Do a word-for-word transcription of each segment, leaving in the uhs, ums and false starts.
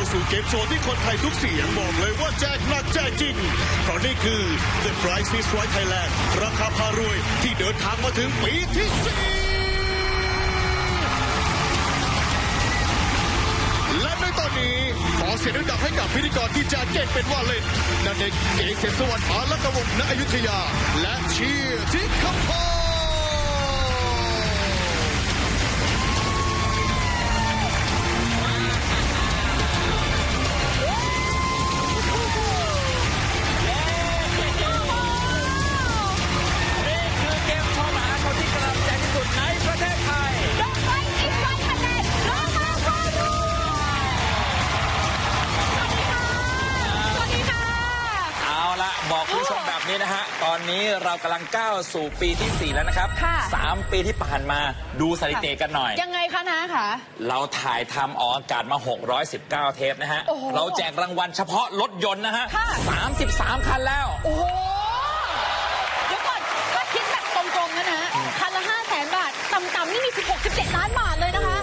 สู่เกมโชว์ที่คนไทยทุกเสียงบอกเลยว่าแจกหนักแจกจริงเพราะนี่คือ The Price is Right Thailand ราคาพารวยที่เดินทางมาถึงปีที่สี่และในตอนนี้ขอเสียงดังให้กับพิธีกรที่แจกเก่งเป็นว่าเล่นนั่นเองเก๋เสียงสวรรค์ผาลัตวงศ์ณอยุธยาและเชียร์ที่คำพอบอกคุณผู้ชมแบบนี้นะฮะตอนนี้เรากำลังก้าวสู่ปีที่สี่แล้วนะครับสามปีที่ผ่านมาดูสถิติกันหน่อยยังไงคะนะคะเราถ่ายทำออกอากาศมาหกร้อยสิบเก้าเทปนะฮะเราแจกรางวัลเฉพาะรถยนต์นะฮะสามสิบสามคันแล้วโอ้โหเดี๋ยวก่อนถ้าคิดแบบตรงๆนะนะคันละห้าแสนบาทต่ำๆนี่มีสิบหก สิบเจ็ดล้านบาทเลยนะคะ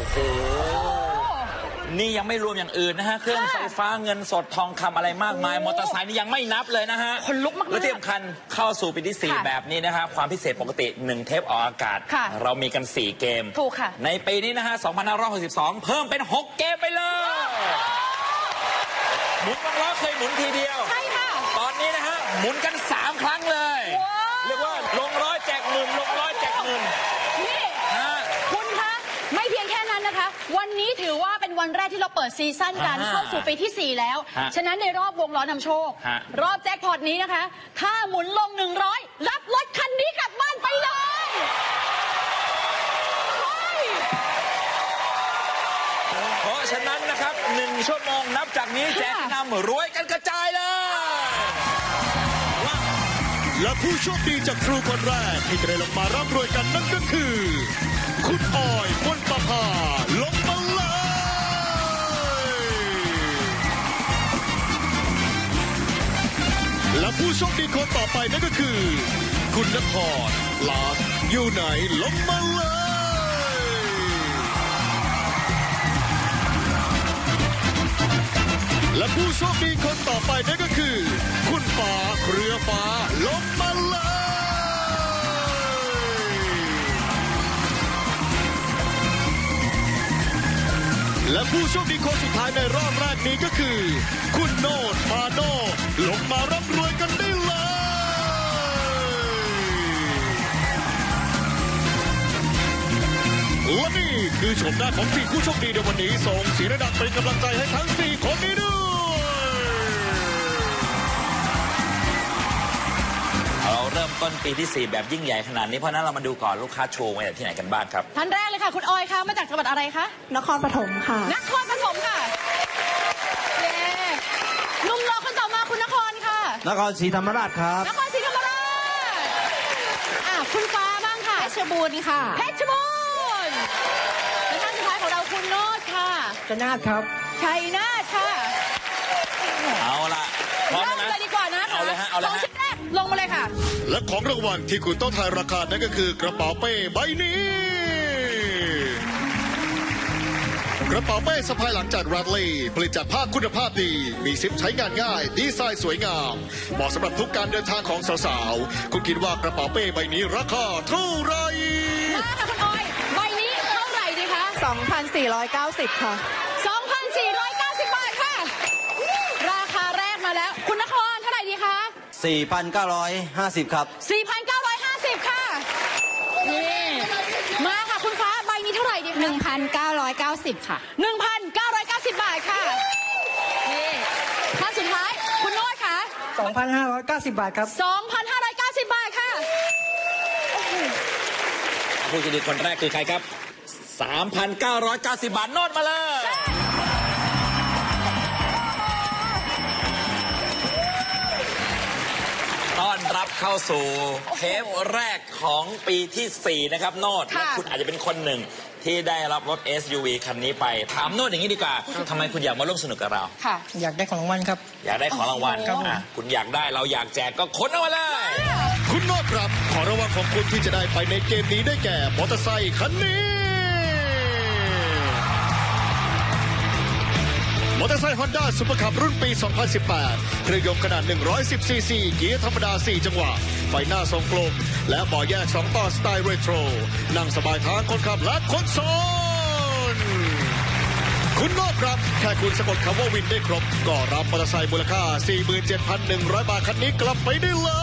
นี่ยังไม่รวมอย่างอื่นนะฮะเครื่องไฟฟ้าเงินสดทองคำอะไรมากมายมอเตอร์ไซค์นี่ยังไม่นับเลยนะฮะคนลุกมากๆและที่สำคัญเข้าสู่ปีที่สี่แบบนี้นะฮะความพิเศษปกติหนึ่งเทปออกอากาศเรามีกันสี่เกมถูกค่ะในปีนี้นะฮะสองพันห้าร้อยหกสิบสองเพิ่มเป็นหกเกมไปเลยหมุนวงล้อเคยหมุนทีเดียวใช่ค่ะตอนนี้นะฮะหมุนกันสามครั้งเลยเรียกว่าลงร้อยแจกหมื่นลงร้อยแจกหมื่นนี่คุณคะไม่เพียงแค่นั้นนะคะวันนี้ถือว่าเป็นวันแรกที่เราเปิดซีซั่นกันเข้าสู่ปีที่สี่แล้วฉะนั้นในรอบวงล้อนำโชครอบแจ็คพอตนี้นะคะถ้าหมุนลงหนึ่งร้อยรับรถคันนี้กลับบ้านไปเลยเพราะฉะนั้นนะครับหนึ่งชั่วโมงนับจากนี้แจกนำรวยกันกระจายเลยและผู้โชคดีจากครูคนแรกที่จะได้ลงมาร่ำรวยกันนั่นก็คือคุณออยมนประภาลงมาเลยและผู้โชคดีคนต่อไปนั่นก็คือคุณนครลาสอยู่ไหนลงมาเลยและผู้โชคดีคนต่อไปนั่นก็คือคุณฟ้าเครือฟ้าลงมาเลยและผู้โชคดีคนสุดท้ายในรอบแรกนี้ก็คือคุณโนดมาโนลงมาร่ำรวยกันได้เลยและนี่คือชมหน้าของสี่ผู้โชคดีในวันนี้ส่งเสียงดังเป็นกำลังใจให้ทั้งสี่คนนี้ด้วยเราเริ่มต้นปีที่สี่แบบยิ่งใหญ่ขนาดนี้เพราะนั้นเรามาดูก่อนลูกค้าโชว์มาจากที่ไหนกันบ้างครับท่านแรกเลยค่ะคุณออยค่ะมาจากจังหวัดอะไรคะนครปฐมค่ะนครปฐมค่ะเย้หนุ่มหล่อคนต่อมาคุณนครค่ะนครศรีธรรมราชครับนครศรีธรรมราชอ่ะคุณฟ้าบ้างค่ะเพชรบูรณ์ค่ะเพชรบูรณ์และท่านสุดท้ายของเราคุณโนดค่ะชัยนาทครับชัยนาทค่ะเอาละเริ่มเลยดีกว่านะเอาเลยฮะเอาเลยฮะลงมาเลยค่ะและของรางวัลที่คุณต้องทายราคานั่นก็คือกระเป๋าเป้ใบนี้กระเป๋าเป้สะพายหลังจากรัดลีผลิตจากผ้าคุณภาพดีมีซิปใช้งานง่ายดีไซน์สวยงามเหมาะสำหรับทุกการเดินทางของสาวๆคุณคิดว่ากระเป๋าเป้ใบนี้ราคาเท่าไหร่มาค่ะคุณออยใบนี้เท่าไหร่ดีคะสองพันสี่ร้อยเก้าสิบ ค่ะสองพันสี่ร้อยเก้าสิบ บาทค่ะราคาแรกมาแล้วคุณนครเท่าไหร่ดีคะสี่พันเก้าร้อยห้าสิบ ครับสี่พันเก้าร้อยห้าสิบ ค่ะนี่มาค่ะคุณฟ้าใบนี้เท่าไหร่ดีคะหนึ่งพันเก้าร้อยเก้าสิบ ค่ะหนึ่งพันเก้าร้อยเก้าสิบ บาทค่ะนี่ท่านสุดท้ายคุณโน้ตค่ะสองพันห้าร้อยเก้าสิบ บาทครับสองพันห้าร้อยเก้าสิบ บาทค่ะผู้โชคดีคนแรกคือใครครับ สามพันเก้าร้อยเก้าสิบ บาทโน้ตมาเลยต้อนรับเข้าสู่เทปแรกของปีที่สี่นะครับโน้ตและคุณอาจจะเป็นคนหนึ่งที่ได้รับรถ เอส ยู วี คันนี้ไปถามโน้ตอย่างนี้ดีกว่าทำไมคุณอยากมาร่วมสนุกกับเราค่ะอยากได้ของรางวัลครับอยากได้ของรางวัลครับคุณอยากได้เราอยากแจกก็ค้นเอามาเลยคุณโน้ตครับของรางวัลของคุณที่จะได้ไปในเกมนี้ได้แก่มอเตอร์ไซค์คันนี้มออเตอร์ไซค์ฮอนด้าซุปเปอร์คัพรุ่นปี สองพันสิบแปด เครื่องยนต์ขนาด หนึ่งร้อยสิบ ซี ซี เกียร์ธรรมดา สี่ จังหวะ ไฟหน้าทรงกลม และเบาะแยก สอง ต่อสไตล์เรโทร นั่งสบายทั้งคนขับและคนซ้อน คุณโลกครับแค่คุณสะกดคำว่าวินได้ครบก็รับมอเตอร์ไซค์มูลค่า สี่หมื่นเจ็ดพันหนึ่งร้อย บาทคันนี้กลับไปได้เลย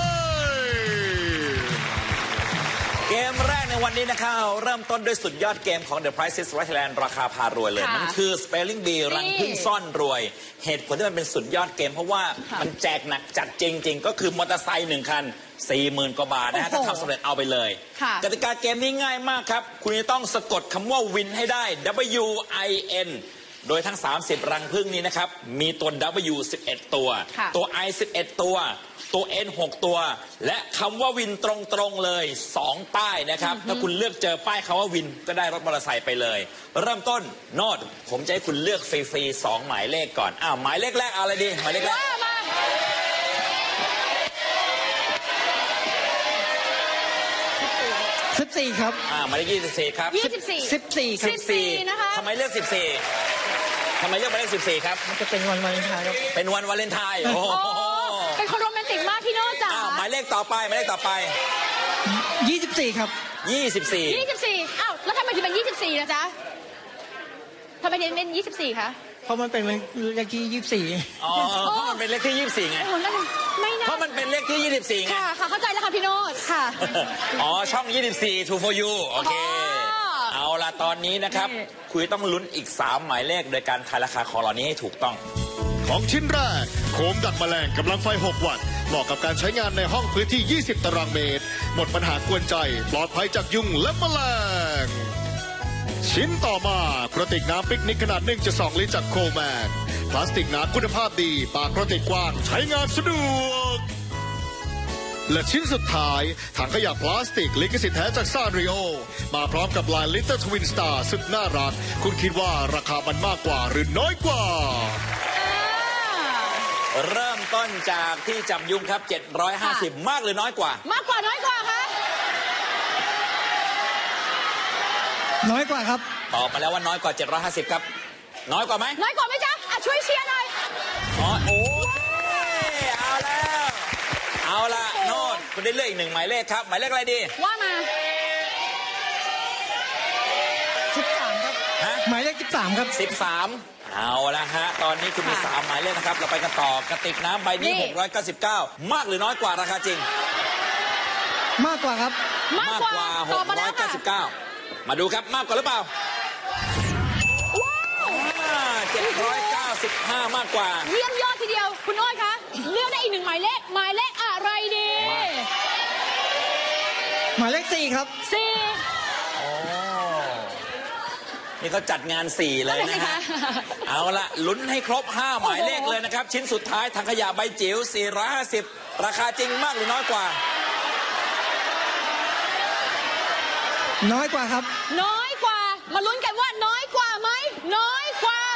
เกมแรกในวันนี้นะครับเริ่มต้นด้วยสุดยอดเกมของ The Price is Right Thailand ราคาพารวยเลยมันคือ Spelling Bee รังพึ่งซ่อนรวยเหตุผลที่มันเป็นสุดยอดเกมเพราะว่ามันแจกหนักจัดจริงๆก็คือมอเตอร์ไซค์หนึ่งคัน สี่หมื่น กว่าบาทนะฮะถ้าทำสำเร็จเอาไปเลยกติกาเกมนี้ง่ายมากครับคุณจะต้องสะกดคำว่าวินให้ได้ W I N โดยทั้งสามสิบรังผึ้งนี้นะครับมีตัว W สิบเอ็ด ตัวตัว I สิบเอ็ด ตัวตัว N หก ตัวและคำว่าวินตรงๆเลยสองป้ายนะครับถ้าคุณเลือกเจอป้ายคำว่าวินก็ได้รถมอเตอร์ไซค์ไปเลยเริ่มต้นโน้ตผมจะให้คุณเลือกฟรีๆสองหมายเลขก่อนอ้าวหมายเลขแรกเอาอะไรดีหมายเลขแรกสิบสี่ครับอ่าหมายเลขยี่สิบสี่ครับยี่สิบสี่สิบสี่ครับสิบสี่นะคะทำไมเลือกสิบสี่ทำไมเลือกหมายเลขสิบสี่ครับมันจะเป็นวันวาเลนไทน์ครับเป็นวันวาเลนไทน์โอ้เป็นคนโรแมนติกมากพี่โน้ตจ๋าหมายเลขต่อไปหมายเลขต่อไปยี่สิบสี่ครับยี่สิบสี่ยี่สิบสี่อ้าวแล้วทำไมถึงเป็นยี่สิบสี่นะจ๊ะทำไมถึงเป็นยี่สิบสี่คะเพราะมันเป็นเลขที่ยี่สิบสี่อ๋อเพราะมันเป็นเลขที่ยี่สิบสี่ไงไม่น่าเพราะมันเป็นเลขที่ยี่สิบสี่ไงค่ะค่ะเข้าใจแล้วค่ะพี่โน้ตค่ะอ๋อช่องยี่สิบสี่ True for you โอเคเอาล่ะตอนนี้นะครับคุยต้องลุ้นอีกสามหมายเลขโดยการทายราคาของเหล่านี้ให้ถูกต้องของชิ้นแรกโคมดักแมลงกำลังไฟหกวัตต์เหมาะกับการใช้งานในห้องพื้นที่ยี่สิบตารางเมตรหมดปัญหากวนใจปลอดภัยจากยุงและแมลงชิ้นต่อมากระติกน้ำปิกนิกขนาด หนึ่งจุดสอง ลิตรจากโคลแมนพลาสติกหนาคุณภาพดีปากกระติกกว้างใช้งานสะดวกและชิ้นสุดท้ายถังขยะพลาสติกลิขสิทธิ์แท้จากซานริโอมาพร้อมกับลายลิตเติ้ลทวินสตาร์สุดน่ารักคุณคิดว่าราคามันมากกว่าหรือน้อยกว่าเริ่มต้นจากที่จับยุงครับเจ็ดร้อยห้าสิบมากหรือน้อยกว่ามากกว่าน้อยกว่าคะน้อยกว่าครับตอบมาแล้วว่าน้อยกว่าเจ็ดร้อยห้าสิบครับน้อยกว่าไหมน้อยกว่าไหมจ๊ะอ่ะช่วยเชียร์หน่อยอ๋อโอ้ยเอาแล้วเอาละโน้ตคุณได้เลือกอีกหนึ่งหมายเลขครับหมายเลขอะไรดีว่ามาสิบสามครับฮะหมายเลขสิบสามครับสิบสามเอาละฮะตอนนี้คุณมีสามหมายเลขนะครับเราไปกันต่อกระติกน้ำใบนี้หกร้อยเก้าสิบเก้ามากหรือน้อยกว่าราคาจริงมากกว่าครับมากกว่าหกร้อยเก้าสิบเก้ามาดูครับมากกว่าหรือเปล่าเจ็ดร้อยเก้าสิบห้ามากกว่าเยี่ยมยอดทีเดียวคุณอ้อยคะเลือกได้อีกหนึ่งหมายเลขหมายเลขอะไรดีหมายเลขสี่ครับสี่นี่เขาจัดงานสี่เลยนะฮะเอาละลุ้นให้ครบห้าหมายเลขเลยนะครับชิ้นสุดท้ายถังขยะใบจิ๋วสี่ร้อยห้าสิบราคาจริงมากหรือน้อยกว่าน้อยกว่าครับน้อยกว่ามาลุ้นกันว่าน้อยกว่าไหมน้อยกว่า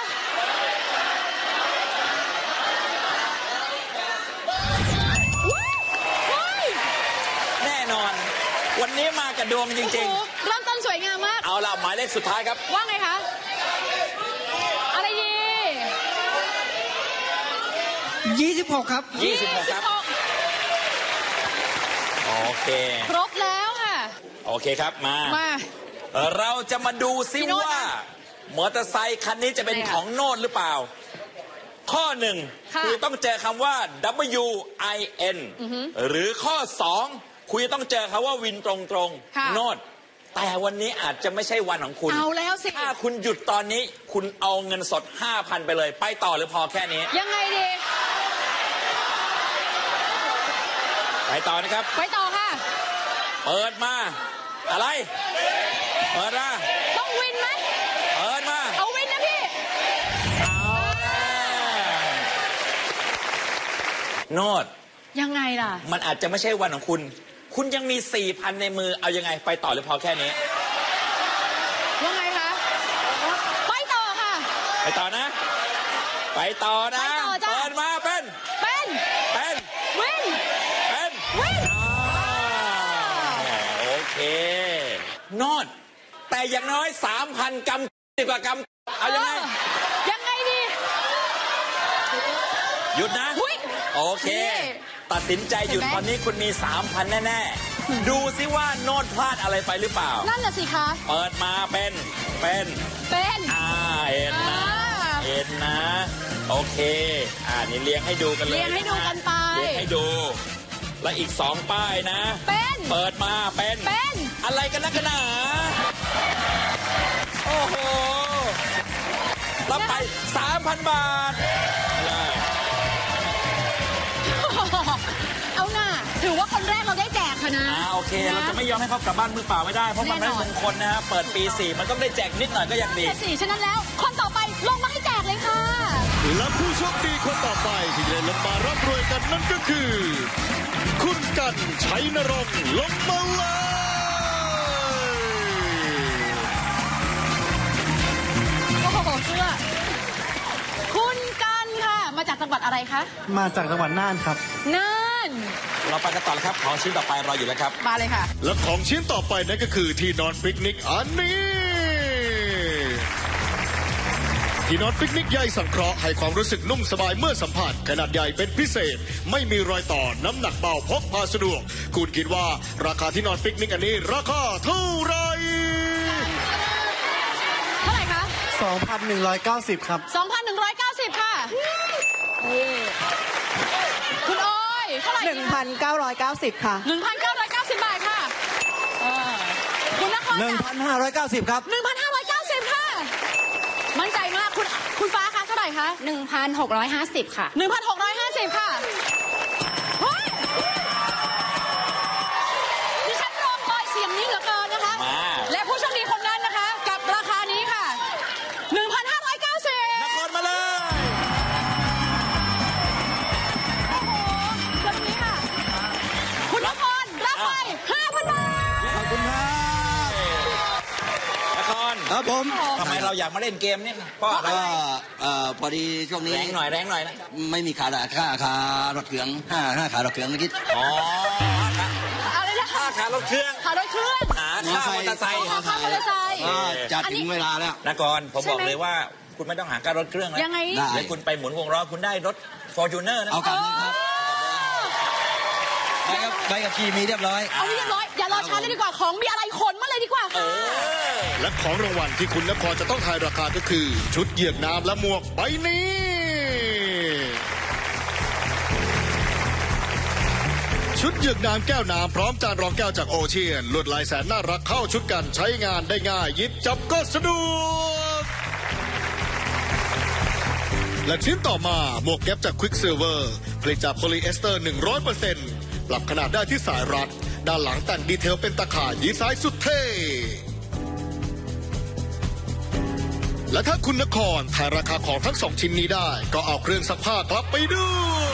แน่นอนวันนี้มากับดวงจริงๆเริ่มต้นสวยงามมากเอาล่ะหมายเลขสุดท้ายครับว่าไงคะอะไรดียี่สิบหกครับยี่สิบหกครับโอเคครบแล้วค่ะโอเคครับมามาเราจะมาดูซิว่ามอเตอร์ไซค์คันนี้จะเป็นของโน้ตหรือเปล่าข้อหนึ่งคือต้องเจอคำว่า W I N หรือข้อสองคุณต้องเจอคำว่าวินตรงๆโน้ตแต่วันนี้อาจจะไม่ใช่วันของคุณเอาแล้วสิถ้าคุณหยุดตอนนี้คุณเอาเงินสด ห้าพัน ไปเลยไปต่อหรือพอแค่นี้ยังไงดีไปต่อนะครับไปต่อค่ะเปิดมาอะไรเปิดมาต้องวินไหมเปิดมาเอาวินนะพี่โน้ตยังไงล่ะมันอาจจะไม่ใช่วันของคุณคุณยังมี สี่พัน ในมือเอายังไงไปต่อหรือพอแค่นี้ว่าไงคะไปต่อค่ะไปต่อนะไปต่อนะเปิดมาเป็นเป็นเป็นวินเป็นวินโอเคโน้ตแต่อย่างน้อย สามพัน กรัมดีกว่ากรัมเอายังไงยังไงดีหยุดนะอุ๊ยโอเคนี่ตัดสินใจหยุดเห็นไหมตอนนี้คุณมี สามพัน แน่ๆ ดูซิว่าโน้ตพลาดอะไรไปหรือเปล่านั่นน่ะสิคะเปิดมาเป็น เป็นเป็นอ่าเห็นนะอ่าเห็นนะ โอเค อ่านี่เลี้ยงให้ดูกันเลยเลี้ยงให้ดูกันไปเลี้ยงให้ดู และอีกสองป้ายนะเป็นเปิดมาเป็นเป็นอะไรกันนักกันหนาโอ้โห รับไป สามพัน บาทเลยเอาหน่าถือว่าคนแรกเราได้แจกค่ะนะอ่าโอเค เราจะไม่ยอมให้เขากลับบ้านมือเปล่าไม่ได้ เพราะมันไม่มงคลนะฮะ เปิดปีสี่มันต้องได้แจกนิดหน่อยก็ยังดีแต่สี่ฉะนั้นแล้ว คนต่อไปลงมาให้แจกเลยค่ะและผู้โชคดีคนต่อไปที่จะได้ลงมาร่ำรวยกันนั่นก็คือ คุณกันชัยนรงค์ลงมาเลยโอ้โหเชื่อคุณกันค่ะ มาจากจังหวัดอะไรคะมาจากจังหวัดน่านครับน่านเราไปกันต่อเลยครับ ของชิ้นต่อไปรออยู่แล้วครับมาเลยค่ะและของชิ้นต่อไปนั่นก็คือที่นอนปิกนิกอันนี้ ที่นอนปิกนิกใยสังเคราะห์ให้ความรู้สึกนุ่มสบายเมื่อสัมผัสขนาดใหญ่เป็นพิเศษ ไม่มีรอยต่อน้ำหนักเบาพกพาสะดวก คุณคิดว่าราคาที่นอนปิกนิกอันนี้ราคาเท่าไหรเท่าไหร่คะสองพันหนึ่งร้อยเก้าสิบ ครับสองพันหนึ่งร้อยเก้าสิบค่ะนี่คุณออยเท่าไหร่หนึ่งพันเก้าร้อยเก้าสิบค่ะหนึ่งพันเก้าร้อยเก้าสิบบาทค่ะเออคุณนครหนึ่งพันห้าร้อยเก้าสิบ ครับหนึ่งพันห้าร้อยเก้าสิบค่ะ มั่นใจมากคุณคุณฟ้าคะเท่าไหร่คะหนึ่งพันหกร้อยห้าสิบ ค่ะหนึ่งพันหกร้อยห้าสิบค่ะเฮ้ยดิฉันรอคอยเสียงนี้เหลือเกินนะคะมาและผู้โชคดีคนนั้นนะคะ กับราคานี้ค่ะหนึ่งพันห้าร้อยเก้าสิบนครมาเลยโอ้โหเชิญตรงนี้ค่ะ คุณนครรับไปห้าพันบาทขอบคุณครับนครครับผมทำไมเราอยากมาเล่นเกมนี่เพราะอะไรก็เอ่อพอดีช่วงนี้แรงหน่อยแรงหน่อยนะไม่มีขาค่าคารถเขืองห้าห้าขารถเขืองเมื่อกี้อ๋ออะไรนะค่าขารถเครื่องขารถเครื่องหาค่ามอเตอร์ไซค์ค่ามอเตอร์ไซค์ก็จะถึงเวลาแล้วนครผมใช่บอกไหมเลยว่าคุณไม่ต้องหาการรถเครื่องแล้วยังไงได้เดี๋ยวคุณไปหมุนวงล้อคุณได้รถ Fortuner นะเอากลับเลยครับใบกับใบกับขี่มีเรียบร้อยเอาเรียบร้อยอย่ารอช้าเลยดีกว่าของมีอะไรขนมาเลยดีกว่าเอค่ะอและของรางวัลที่คุณนครจะต้องทายราคาก็คือ ชุดเหยือกน้ำและหมวกใบนี้ ชุดเหยือกน้ำแก้วน้ำพร้อมจานรองแก้วจากโอเชียนลวดลายแสนน่ารักเข้าชุดกันใช้งานได้ง่ายหยิบจับก็สะดวก และชิ้นต่อมาหมวกแก๊ปจาก Quicksilver ผลิตจากโพลีเอสเตอร์ หนึ่งร้อยเปอร์เซ็นต์ ปรับขนาดได้ที่สายรัด ด้านหลังแต่งดีเทลเป็นตะข่ายดีไซน์สุดเท่ และถ้าคุณนครทายราคาของทั้งสองชิ้นนี้ได้ ก็เอาเครื่องซักผ้ากลับไปด้วย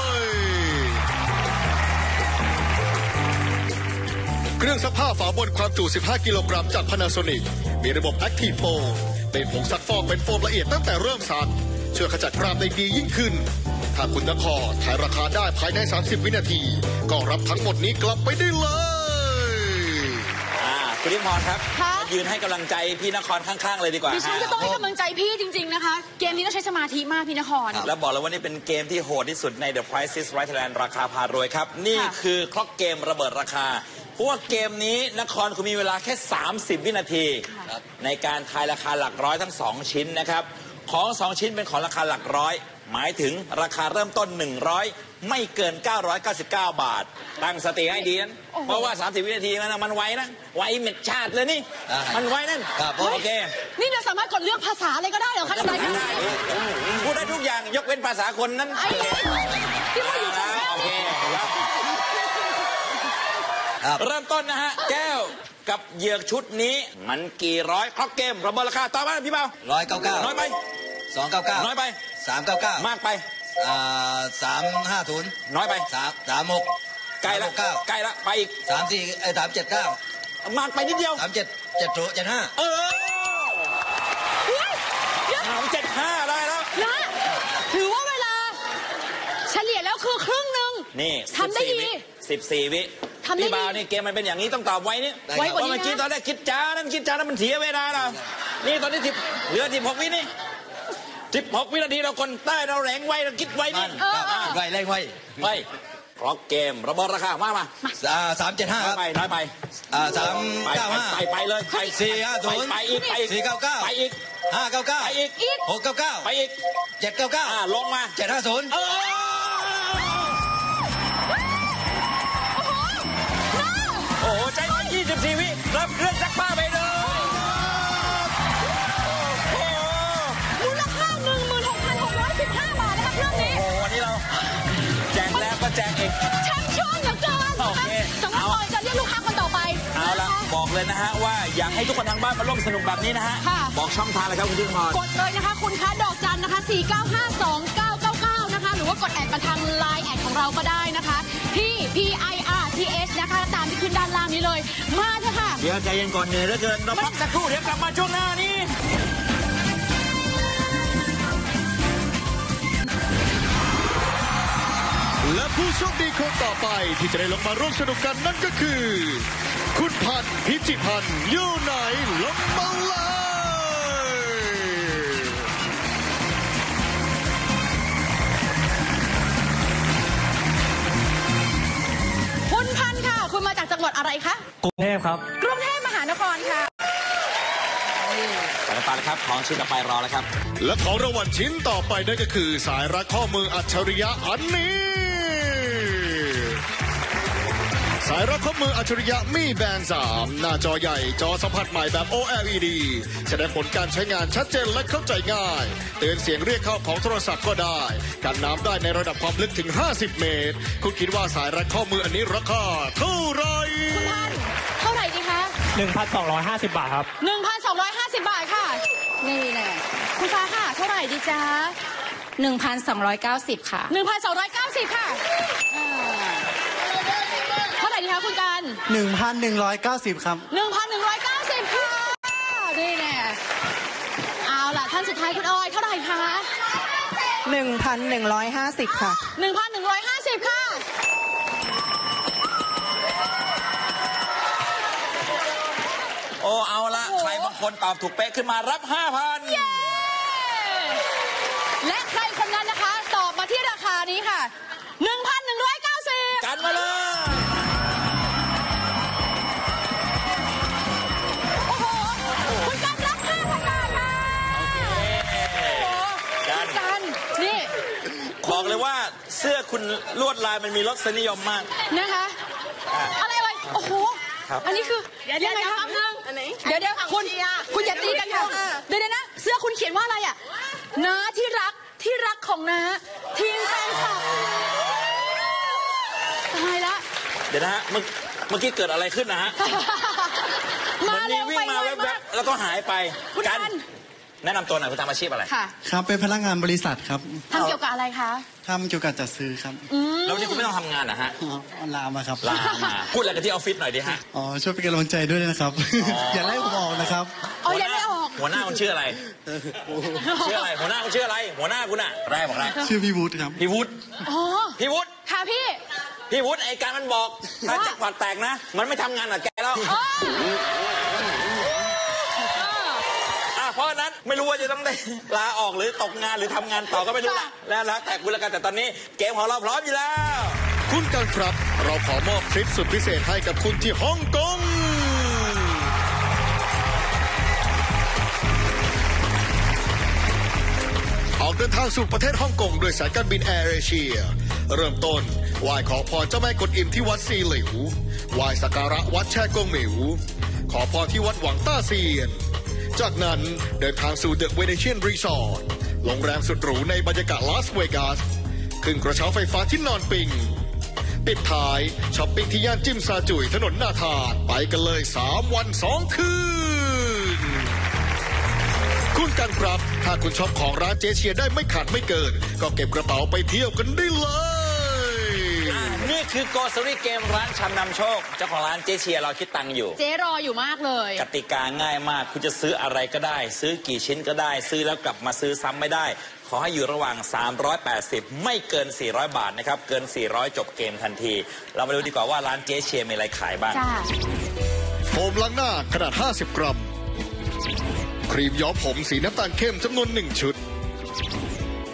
เครื่องซักผ้าฝาบนความจุ สิบห้า กิโลกรัมจาก Panasonic มีระบบ Active Foam เป็นผงซักฟอกเป็นโฟมละเอียดตั้งแต่เริ่มซัก ช่วยขจัดคราบได้ดียิ่งขึ้น ถ้าคุณนครทายราคาได้ภายใน สามสิบ วินาที ก็รับทั้งหมดนี้กลับไปได้เลยอ่าคุณลิมพรครับค่ะมายืนให้กำลังใจพี่นครข้างๆเลยดีกว่าดิฉันฮะจะต้องให้กำลังใจพี่จริง ๆนะคะ เกมนี้ต้องใช้สมาธิมากพี่นครแล้วบอกเลยว่านี่เป็นเกมที่โหดที่สุดใน The Price is Right Thailand ราคาพารวยครับ นี่ค่ะคือคล็อกเกมระเบิดราคา เพราะว่าเกมนี้นครคุณมีเวลาแค่ สามสิบ วินาที ในการทายราคาหลักร้อยทั้งสองชิ้นนะครับ ของสองชิ้นเป็นของราคาหลักร้อย หมายถึงราคาเริ่มต้น หนึ่งร้อย ไม่เกิน เก้าร้อยเก้าสิบเก้า บาท ตั้งสติให้ดีนะโอ้โหเพราะว่า สามสิบ วินาทีมันมันไวนะไวเม็ดชาติเลยนี่ได้มันไวนั่นครับโอเคนี่เราสามารถกดเลือกภาษาอะไรก็ได้เหรอคะในรายการนี้พูดได้ทุกอย่างยกเว้นภาษาคนนั้นไอ้ที่พูดอยู่ตรงนี้โอเคครับครับเริ่มต้นนะฮะ แก้วกับเหยือกชุดนี้ มันกี่ร้อยคล็อกเกมระเบิดราคาต่อมาพี่เบาร้อยเก้าเก้าน้อยไปสองเก้าเก้าน้อยไปสามเก้าเก้ามากไปอ่าสามห้าศูนย์น้อยไปสามสามหกใกล้ละเก้าใกล้ละไปอีกสามสี่ไอ้สามเจ็ดเก้ามากไปนิดเดียวสามเจ็ดเจ็ดศูนย์เจ็ดห้าเออเฮ้ยเดี๋ยวสามเจ็ดห้าได้แล้วนะถือว่าเวลา เฉลี่ยแล้วคือครึ่งหนึ่งนี่ทำได้ดีสิบสี่วิทำได้ดีพี่บาวนี่เกมมันเป็นอย่างนี้ต้องตอบไว้นี่ไวกว่านี้นะเพราะเมื่อกี้ตอนแรกคิดจ้านั่นคิดจ้านั่นมันเสียเวลาเรานี่ตอนนี้สิบเหลือสิบหกวินี่สิบหกวินาทีเราคนใต้เราแรงไวเราคิดไวนี่ไวแรงไวไวคล็อกเกมระเบิดราคามามาสามเจ็ดห้าครับไปไปอ่าสามไปเก้าห้าไปไปเลยไปสี่ห้าศูนย์ไปอีกไปอีกสี่เก้าเก้าไปอีกห้าเก้าเก้าไปอีกหกเก้าเก้าไปอีกเจ็ดเก้าเก้าอ่าลงมาเจ็ดห้าศูนย์เออโอ้โหใจร้อนยี่สิบสี่วิรับเครื่องซักผ้าไปเลยโอ้โหมูลค่า หนึ่งหมื่นหกพันหกร้อยสิบห้า บาทนะคะเครื่องนี้โอ้โหวันนี้เราแจกแล้วก็แจกอีกช่างช่วงเหลือเกินโอเคสมมติพลอยจะเรียกลูกค้าคนต่อไปเอาละบอกเลยนะฮะว่าอยากให้ทุกคนทางบ้านมาร่วมสนุกแบบนี้นะฮะค่ะบอกช่องทางเลยครับคุณที่พรกดเลยนะคะคุณคะดอกจันนะคะ สี่เก้าห้า สองเก้าเก้าเก้า นะคะ หรือว่ากดแอดมาทางไลน์แอดของเราก็ได้นะคะที่ P I R T S นะคะตามที่ขึ้นด้านล่างนี้เลย มาเถอะค่ะเดี๋ยวใจเย็นก่อนเหนื่อยเหลือเกินเราพักสักครู่เดี๋ยวกลับมาช่วงหน้านี้และผู้โชคดีคนต่อไปที่จะได้ลงมาร่วมสนุกกันนั่นก็คือ คุณพันธ์พิจิพันธ์อยู่ไหนลงมาเลยคุณพันธ์ค่ะ คุณมาจากจังหวัดอะไรคะกรุงเทพครับกรุงเทพมหานครค่ะไปกันต่อเลยครับของชิ้นต่อไปรอแล้วครับและของรางวัลชิ้นต่อไปนั่นก็คือสายรัดข้อมืออัจฉริยะอันนี้ สายรัดข้อมืออัจฉริยะมีแบนสามหน้าจอใหญ่จอสัมผัสใหม่แบบ โอ แอล อี ดี แสดงผลการใช้งานชัดเจนและเข้าใจง่ายเตือนเสียงเรียกเข้าของโทรศัพท์ก็ได้กันน้ำได้ในระดับความลึกถึงห้าสิบเมตรคุณคิดว่าสายรัดข้อมืออันนี้ราคาเท่าไหร่คุณพันธ์เท่าไหร่ดีคะหนึ่งพันสองร้อยห้าสิบบาทครับหนึ่งพันสองร้อยห้าสิบบาทค่ะ นี่แหละคุณฟ้าค่ะ เท่าไหร่ดีจ๊ะหนึ่งพันสองร้อยเก้าสิบค่ะหนึ่งพันสองร้อยเก้าสิบค่ะอ่าเท่าไหร่ดีคะคุณกันหนึ่งพันหนึ่งร้อยเก้าสิบครับหนึ่งพันหนึ่งร้อยเก้าสิบค่ะนี่แน่เอาล่ะท่านสุดท้ายคุณออยเท่าไหร่คะหนึ่งพันหนึ่งร้อยห้าสิบค่ะหนึ่งพันหนึ่งร้อยห้าสิบค่ะโอ้เอาละใครบางคนตอบถูกเป๊ะขึ้นมารับ ห้าพันและใครคนนั้นนะคะ ตอบมาที่ราคานี้ค่ะ หนึ่งพันหนึ่งร้อยเก้าสิบกันมาเลยโอ้โห คุณกันรับห้าพันบาทค่ะกันกัน นี่บอกเลยว่าเสื้อคุณลวดลายมันมีรสนิยมมากนะคะ อะไรวะโอ้โหครับอันนี้คือยังไงคะเดี๋ยวเดี๋ยวคุณคุณอย่าตีกันค่ะเดี๋ยวเดี๋ยวนะ เสื้อคุณเขียนว่าอะไรอ่ะน้าที่รักที่รักของน้าทีมแฟนคลับตายละเดี๋ยวนะฮะเมื่อเมื่อกี้เกิดอะไรขึ้นนะฮะมามันมีเร็ววิ่ไปงมาไวแวมาบกๆแล้วก็หายไปคุณกักัน นแนะนำตัวหน่อยคุณทำอาชีพอะไรค่ะครับ เป็นพนักงานบริษัทครับทำเกี่ยวกับอะไรคะทำเกี่ยวกับจัดซื้อครับแล้ววันนี้คุณไม่ต้องทำงานนะฮะอ๋อออนไลน์มาครับลามาพูดอะไรกันที่ออฟฟิศหน่อยดิฮะอ๋อ ช่วยเป็นกำลังใจด้วยนะครับอ๋ออย่าไล่ผมออกนะครับเอายังไม่ออกหัวหน้าคุณชื่ออะไรชื่ออะไรหัวหน้าคุณชื่ออะไร หัวหน้าคุณอะแรกบอกแรกชื่อพี่วุฒิครับพี่วุฒิอ๋อพี่วุฒิค่ะพี่พี่วุฒิไอ้การมันบอกถ้าแจ็คพอตแตกนะ มันไม่ทำงานกับแกแล้วอ๋ออ่ะเพราะฉะนั้นไม่รู้ว่าจะต้องได้ลาออกหรือตกงานหรือทำงานต่อก็ไม่รู้ละแล้วแล้วแต่คุณละกันแต่ตอนนี้เกมของเราพร้อมอยู่แล้วคุณกันครับ เราขอมอบทริปสุดพิเศษให้กับคุณที่ฮ่องกงออกเดินทางสู่ประเทศฮ่องกงโดยสายการบินแอร์เอเชียเริ่มต้นไหว้ขอพรเจ้าแม่กวนอิมที่วัดซีหลิวไหว้สักการะวัดแช่กงหมิวขอพรที่วัดหวังต้าเซียนจากนั้นเดินทางสู่เดอะเวเนเชียนรีสอร์ทโรงแรมสุดหรูในบรรยากาศลาสเวกัสขึ้นกระเช้าไฟฟ้าที่นอนปิงปิดท้ายช้อปปิ้งที่ย่านจิ้มซาจุยถนนนาทานไปกันเลยสามวันสองคืนคุณกันครับถ้าคุณชอบของร้านเจเชียได้ไม่ขาดไม่เกินก็เก็บกระเป๋าไปเที่ยวกันได้เลยอ่ะนี่คือโกสรีเกมร้านชำนำโชคเจ้าของร้านเจเชียร์เราคิดตังค์อยู่เจ๊รออยู่มากเลยกติกาง่ายมากคุณจะซื้ออะไรก็ได้ ซื้อกี่ชิ้นก็ได้ ซื้อแล้วกลับมาซื้อซ้ำไม่ได้ ขอให้อยู่ระหว่าง สามร้อยแปดสิบ ไม่เกิน สี่ร้อย บาทนะครับ เกิน สี่ร้อย จบเกมทันที เรามาดูดีกว่าว่าร้านเจ๊เชียร์มีอะไรขายบ้างจ้าโฟมล้างหน้าขนาดห้าสิบกรัมครีมย้อมผมสีน้ำตาลเข้มจำนวนหนึ่งชุด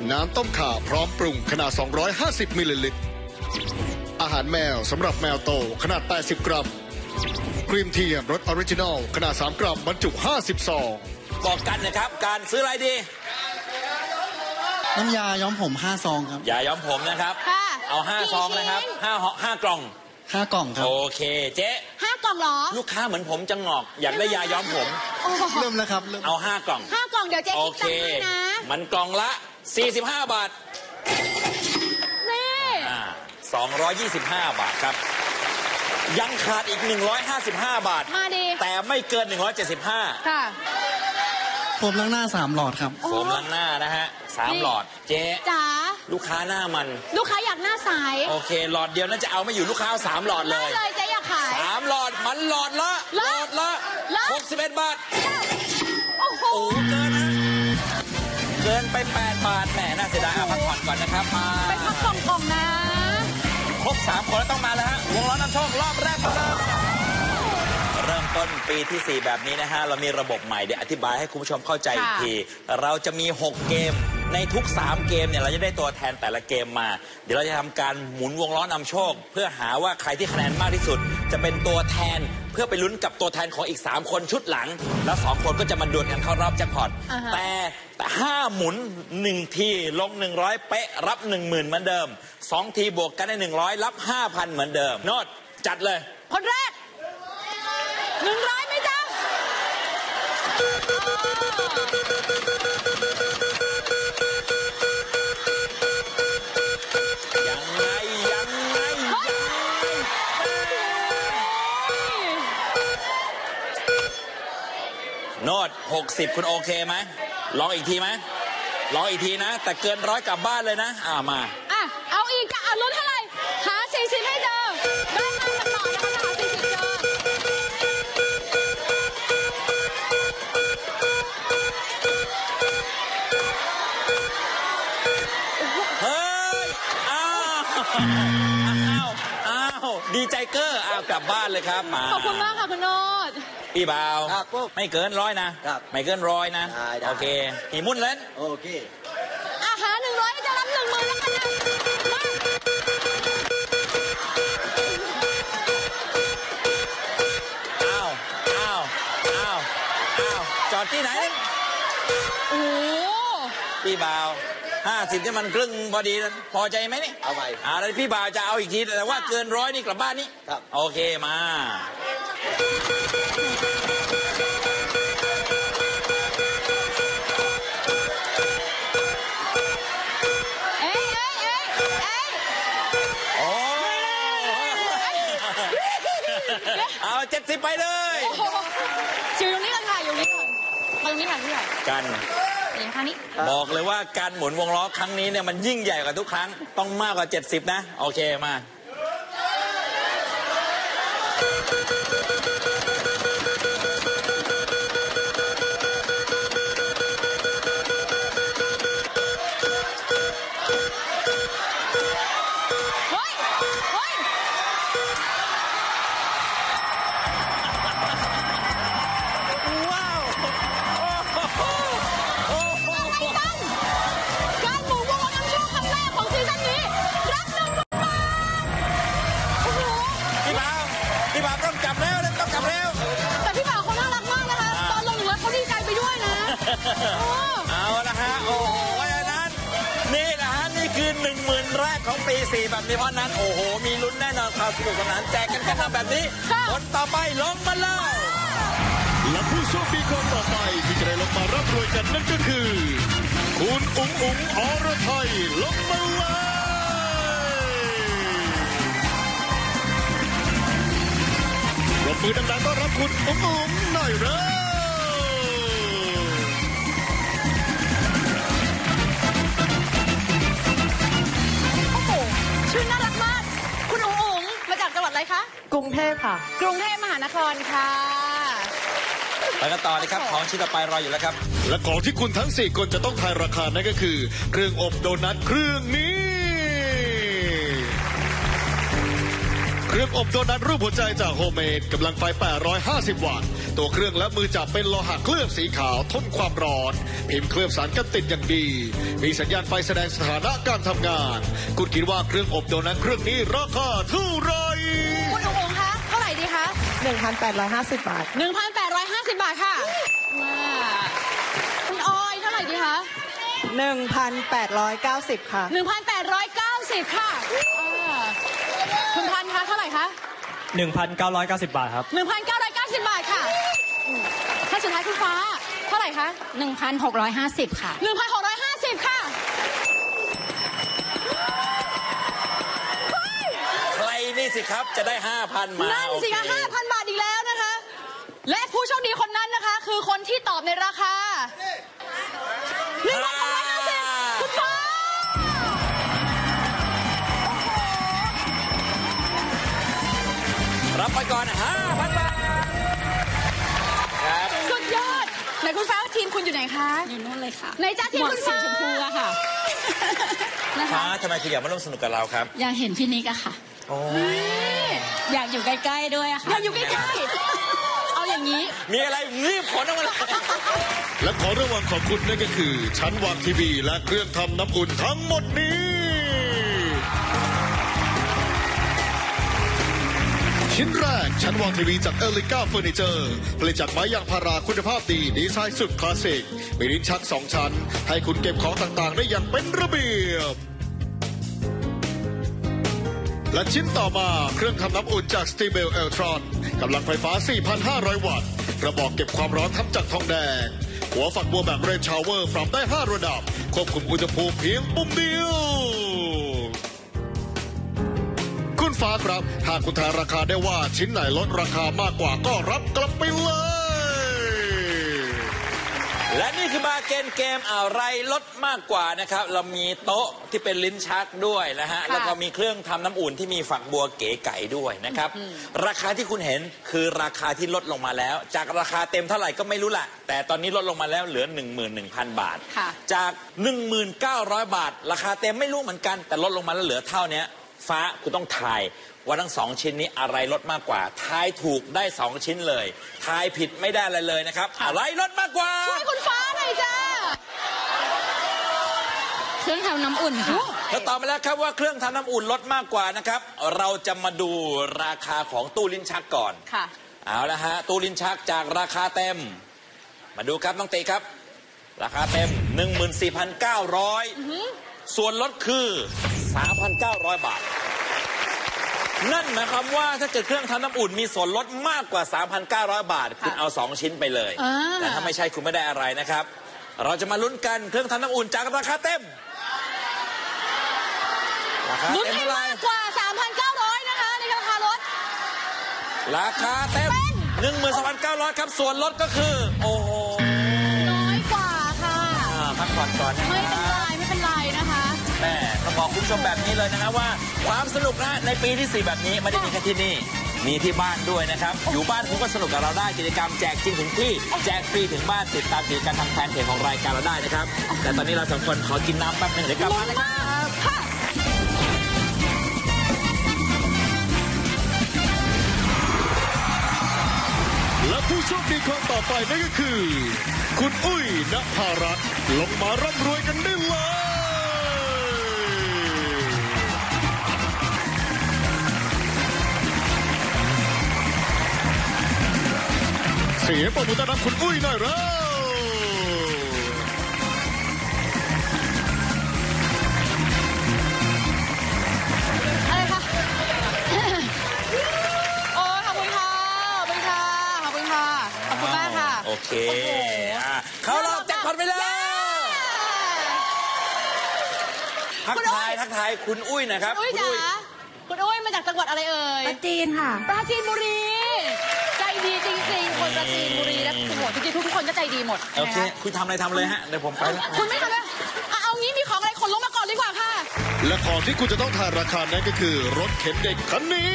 น้ำต้มข่าพร้อมปรุงขนาด สองร้อยห้าสิบ มิลลิลิตร อาหารแมวสำหรับแมวโตขนาด แปดสิบ กรัม ครีมเทียมรสออริจินอลขนาด สาม กรัมบรรจุ ห้าสิบ ซองบอกกันนะครับ การซื้ออะไรดีน้ำยาย้อมผมห้าซองครับอย่าย้อมผมนะครับค่ะเอาห้ากี่ซองชิ้นนะครับห้าห่อห้ากล่องห้ากล่องครับโอเคเจ๊ห้ากล่องเหรอลูกค้าเหมือนผมจะงอก อยากได้ยาย้อมผมโอ้โหเริ่มแล้วครับเริ่มเอาห้ากล่องห้ากล่องเดี๋ยวเจ๊โอคิดเคตังค์ให้นะมันกล่องละสี่สิบห้าบาทนี่อ่าสองร้อยยี่สิบห้าบาทครับ ยังขาดอีกหนึ่งร้อยห้าสิบห้าบาทมาดีแต่ไม่เกินหนึ่งร้อยเจ็ดสิบห้าค่ะผมล้างหน้าสามหลอดครับโฟมล้างหน้านะฮะสามนี่หลอดเจ๊จ๋าลูกค้าหน้ามันลูกค้าอยากหน้าใสโอเค หลอดเดียวน่าจะเอาไม่อยู่ลูกค้าเอาสามหลอดเลได้ยเลยเจ๊อยากขายสามหลอดมันหลอดละหลหลออดดละหลอดหกสิบเอ็ดบาทโอ้โหโอ้เกินนะเกินไปแปดบาทแหมน่าเสียดายอ่ะพักผ่อนก่อนนะครับมาไปพักกล่องกล่องๆนะครบสามคนแล้วต้องมาแล้วฮะวงล้อนำโชครอบแรกมาเลยเริ่มต้นปีที่สี่แบบนี้นะฮะเรามีระบบใหม่เดี๋ยวอธิบายให้คุณผู้ชมเข้าใจอีกค่ะทีเราจะมีหกเกมในทุกสามเกมเนี่ยเราจะได้ตัวแทนแต่ละเกมมา เดี๋ยวเราจะทำการหมุนวงล้อนำโชค เพื่อหาว่าใครที่คะแนนมากที่สุด จะเป็นตัวแทนเพื่อไปลุ้นกับตัวแทนของอีกสามคนชุดหลัง แล้วสองคนก็จะมาดวลกันเข้ารอบแจ็คพอตอ่าฮะแต่แต่ห้าหมุนหนึ่งทีลงหนึ่งร้อยเป๊ะรับหนึ่งหมื่นเหมือนเดิมสองทีบวกกันได้หนึ่งร้อยรับห้าพันเหมือนเดิมโนดจัดเลยคนแรกหนึ่งร้อยไหมจ๊ะยังไงยังไงเฮ้ยโนดหกสิบคุณโอเคไหมลองอีกทีไหมลองอีกทีนะ แต่เกินร้อยกลับบ้านเลยนะอ่ามาอ่ะ เอาอีกจะเอาลุ้นเท่าไหร่ หาสี่สิบให้เจอ ได้มาจากหลอดนะคะหาสี่สิบเจอเฮ้ย อ้าว อ้าว อ้าว ดีใจเกอร์อ้าวกลับบ้านเลยครับมาขอบคุณมากค่ะคุณโนดพี่บ่าวครับปุ๊บไม่เกินร้อยนะครับไม่เกินร้อยนะได้ได้โอเคหีมุ่นเล่นโอเคอาหารหนึ่งร้อยจะรับหนึ่งหมื่นแล้วกันนะมาอ้าว อ้าว อ้าว อ้าว จอดที่ไหนโอ้โหพี่บ่าวห้าสิบที่มันครึ่งพอดีนะพอใจไหมนี่เอาไปอ่าแล้วพี่บ่าวจะเอาอีกทีแต่ว่าเกินร้อยนี่กลับบ้านนี่ครับโอเคมาเอ้ยเอ้ยเอ้ยเอ้ยโอ้เอาเจ็ดสิบไปเลยโอ้โหอยู่ตรงนี้กันค่ะอยู่ตรงนี้ก่อนมาตรงนี้ค่ะพี่ใหญ่กันอย่างข้างนี้บอกเลยว่าการหมุนวงล้อครั้งนี้เนี่ยมันยิ่งใหญ่กว่าทุกครั้งต้องมากกว่าเจ็ดสิบนะ โอเคมาเฮ้ย เฮ้ยว้าวโอ้โหการหมุนวงล้อนำโชคครั้งแรกของซีซั่นนี้ รับหนึ่งหมื่นบาทโอ้โหพี่บ่าวพี่บ่าวต้องกลับแล้วนะต้องกลับแล้วแต่พี่บ่าวเขาน่ารักมากนะคะ ตอนลงหนึ่งร้อยเขาดีใจไปด้วยนะโอ้เอาละฮะโอ้โหเพราะฉะนั้นนี่นะฮะนี่คือหนึ่งหมื่นแรกของปีสี่แบบนี้เพราะนั้นโอ้โหมีลุ้นแน่นอนความสนุกสนานแจกกันกันมาแบบนี้คนต่อไปลงมาเลยและผู้โชคดีคนต่อไปที่จะได้ลงมารับรวยกันนั่นก็คือ คุณอุ๋งอุ๋งอรไทยลงมาเลยปรบมือดังๆต้อนรับคุณอุ๋งอุ๋งหน่อยเร็วโอ้โห ชื่อน่ารักมาก คุณอุ๋งอุ๋งมาจากจังหวัดอะไรคะกรุงเทพค่ะกรุงเทพมหานครค่ะไปกันต่อเลยครับของชิ้นต่อไปรออยู่แล้วครับและของที่คุณทั้งสี่คนจะต้องทายราคานั่นก็คือ เครื่องอบโดนัทเครื่องนี้เครื่องอบโดนัทรูปหัวใจจากโฮมเมดกำลังไฟแปดร้อยห้าสิบวัตต์ตัวเครื่องและมือจับเป็นโลหะเคลือบสีขาวทนความร้อนพิมพ์เคลือบสารกันติดอย่างดีมีสัญญาณไฟแสดงสถานะการทำงานคุณคิดว่าเครื่องอบโดนัทเครื่องนี้ราคาเท่าไหรคุณอุ๋งคะเท่าไหร่ดีคะหนึ่งพันแปดร้อยห้าสิบ บาทหนึ่งพันแปดร้อยห้าสิบบาทค่ะมาคุณออยเท่าไหร่ดีคะหนึ่งพันแปดร้อยเก้าสิบ ค่ะหนึ่งพันแปดร้อยเก้าสิบค่ะอ่าคุณพันคะเท่าไหร่คะหนึ่งพันเก้าร้อยเก้าสิบ บาทครับหนึ่งพันเก้าร้อยเก้าสิบบาทค่ะท่านสุดท้ายคุณฟ้าเท่าไหร่คะหนึ่งพันหกร้อยห้าสิบ ค่ะหนึ่งพันหกร้อยห้าสิบค่ะใครนี่สิครับจะได้ ห้าพัน มานั่นสิคะโอเคห้าพันบาทอีกแล้วนะคะ และผู้โชคดีคนนั้นนะคะ คือคนที่ตอบในราคาหนึ่งพันหกร้อยห้าสิบคุณฟ้ารับไปก่อน ห้าพัน บาทครับสุดยอดไหนคุณฟ้าทีมคุณอยู่ไหนคะอยู่นู่นเลยค่ะไหนจ้าทีมคุณฟ้าหมวกสีชมพูอะค่ะ นะคะฟ้าทำไมคุณอยากมาร่วมสนุกกับเราครับอยากเห็นพี่นิกอะค่ะโอ้อยากอยู่ใกล้ๆด้วยอะค่ะอยากอยู่ใกล้ๆเอาอย่างนี้มีอะไรรีบขนออกมาเลยและขอระวังของคุณนั่นก็คือชั้นวางทีวีและเครื่องทำน้ำอุ่นทั้งหมดนี้ชิ้นแรกชั้นวางทีวีจากเอลิก้าเฟอร์นิเจอร์ผลิตจากไม้ยางพาราคุณภาพดีดีไซน์สุดคลาสสิกมีลิ้นชักสองชั้นให้คุณเก็บของต่างๆได้อย่างเป็นระเบียบและชิ้นต่อมาเครื่องทำน้ำอุ่นจาก Stiebel Eltron กำลังไฟฟ้า สี่พันห้าร้อย วัตต์กระบอกเก็บความร้อนทำจากทองแดงหัวฝักบัวแบบเรนชาวเวอร์ปรับได้ห้าระดับควบคุมอุณหภูมิเพียงปุ่มเดียวคุณฟ้าครับหากคุณทายราคาได้ว่าชิ้นไหนลดราคามากกว่าก็รับกลับไปเลยและนี่คือมาเกณฑ์เกมอะไรลดมากกว่านะครับเรามีโต๊ะที่เป็นลิ้นชักด้วยนะฮะแล้วก็มีเครื่องทำน้ำอุ่นที่มีฝักบัวเก๋ไก๋ด้วยนะครับราคาที่คุณเห็นคือราคาที่ลดลงมาแล้วจากราคาเต็มเท่าไหร่ก็ไม่รู้แหละแต่ตอนนี้ลดลงมาแล้วเหลือ หนึ่งหมื่นหนึ่งพัน บาทจาก หนึ่งหมื่นเก้าร้อย บาทราคาเต็มไม่รู้เหมือนกันแต่ลดลงมาแล้วเหลือเท่านี้ฟ้าคุณต้องทายว่าทั้งสองชิ้นนี้อะไรลดมากกว่าทายถูกได้สองชิ้นเลยทายผิดไม่ได้อะไรเลยนะครับอะไรลดมากกว่าช่วยคุณฟ้าหน่อยจ้าเครื่องทำน้ำอุ่นค่ะแล้วตอบมาแล้วครับว่าเครื่องทำน้ำอุ่นลดมากกว่านะครับเราจะมาดูราคาของตู้ลิ้นชักก่อนค่ะเอาละฮะตู้ลิ้นชักจากราคาเต็มมาดูครับน้องตีครับราคาเต็ม หนึ่งหมื่นสี่พันเก้าร้อย ส่วนลดคือ สามพันเก้าร้อย บาทนั่นหมายความว่าถ้าเกิดเครื่องทำน้ำอุ่นมีส่วนลดมากกว่า สามพันเก้าร้อย บาทคุณเอาสองชิ้นไปเลยแต่ถ้าไม่ใช่คุณไม่ได้อะไรนะครับเราจะมาลุ้นกันเครื่องทำน้ำอุ่นจากราคาเต็มราคาลุ้นเต็มให้เท่าไหร่มากกว่า สามพันเก้าร้อย นะคะในราคาลดราคาเต็ม หนึ่งหมื่นสองพันเก้าร้อย ครับส่วนลดก็คือโอ้โหน้อยกว่าค่ะพักผ่อนก่อนนะไม่เป็นไรไม่เป็นไรนะคะแม่ต้องบอกคุณผู้ชมแบบนี้เลยนะฮะว่าความสนุกนะในปีที่สี่แบบนี้ไม่ได้มีแค่ที่นี่มีที่บ้านด้วยนะครับอยู่บ้านคุณก็สนุกกับเราได้กิจกรรมแจกจริงถึงที่แจกฟรีถึงบ้านติดตามกิจกรรมทางแฟนเพจของรายการเราได้นะครับแต่ตอนนี้เราสองคนขอกินน้ำแป๊บนึงเดี๋ยวกลับมานะครับและผู้โชคดีคนต่อไปนั่นก็คือคุณอุ้ยณภารัตน์ลงมาร่ำรวยกันได้เลยเสียงปรบมือต้อนรับคุณอุ้ยหน่อยแล้วอะไรคะโอ้ขอบคุณค่ะขอบคุณค่ะขอบคุณค่ะขอบคุณมากค่ะโอเคเขารอบแจ็คพอตไปแล้วทักทายทักทายคุณอุ้ยนะครับคุณอุ้ยจ๋าคุณอุ้ยมาจากจังหวัดอะไรเอ่ยปราจีนค่ะปราจีนบุรีใจดีจริงๆคนปราจีนบุรีและคุณหมดจริงๆทุกคนก็ใจดีหมดโอเคคุณทำอะไรทำเลยฮะเดี๋ยวผมไปแล้วคุณไม่ทำเลยเอางี้มีของอะไรขนลงมาก่อนดีกว่าค่ะและของที่คุณจะต้องทายราคานั้นก็คือรถเข็นเด็กคันนี้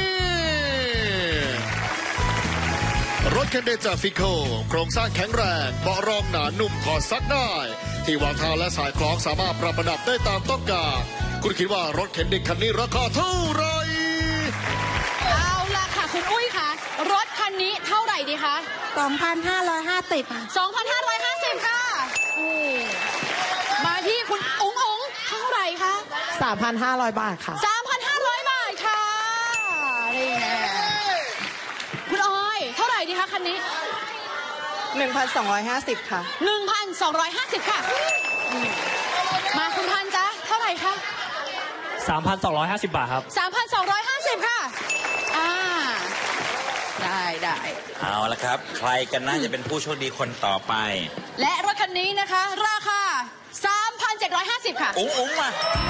รถเข็นเด็กจากฟิโคโครงสร้างแข็งแรงเบาะรองหนานุ่มถอดซักได้ที่วางเท้าและสายคล้องสามารถปรับระดับได้ตามต้องการคุณคิดว่ารถเข็นเด็กคันนี้ราคาเท่าไหร่เอาคุณอุ้ยคะรถคันนี้เท่าไหร่ดีคะสองพันห้าร้อยห้าสิบสองพันห้าร้อยห้าสิบค่ะมาที่คุณอุ๋งอุ๋งเท่าไหร่คะสามพันห้าร้อยบาทค่ะสามพันห้าร้อยบาทค่ะนี่ไงคุณออยเท่าไหร่ดีคะคันนี้หนึ่งพันสองร้อยห้าสิบ ค่ะหนึ่งพันสองร้อยห้าสิบค่ะมาคุณพันจ๊ะเท่าไหร่คะสามพันสองร้อยห้าสิบบาทครับสามพันสองร้อยห้าสิบค่ะอ่าได้ได้เอาละครับ ใครกันน่าจะเป็นผู้โชคดีคนต่อไปและรถคันนี้นะคะ ราคา สามพันเจ็ดร้อยห้าสิบ ค่ะอุ๋งอุ๋งมา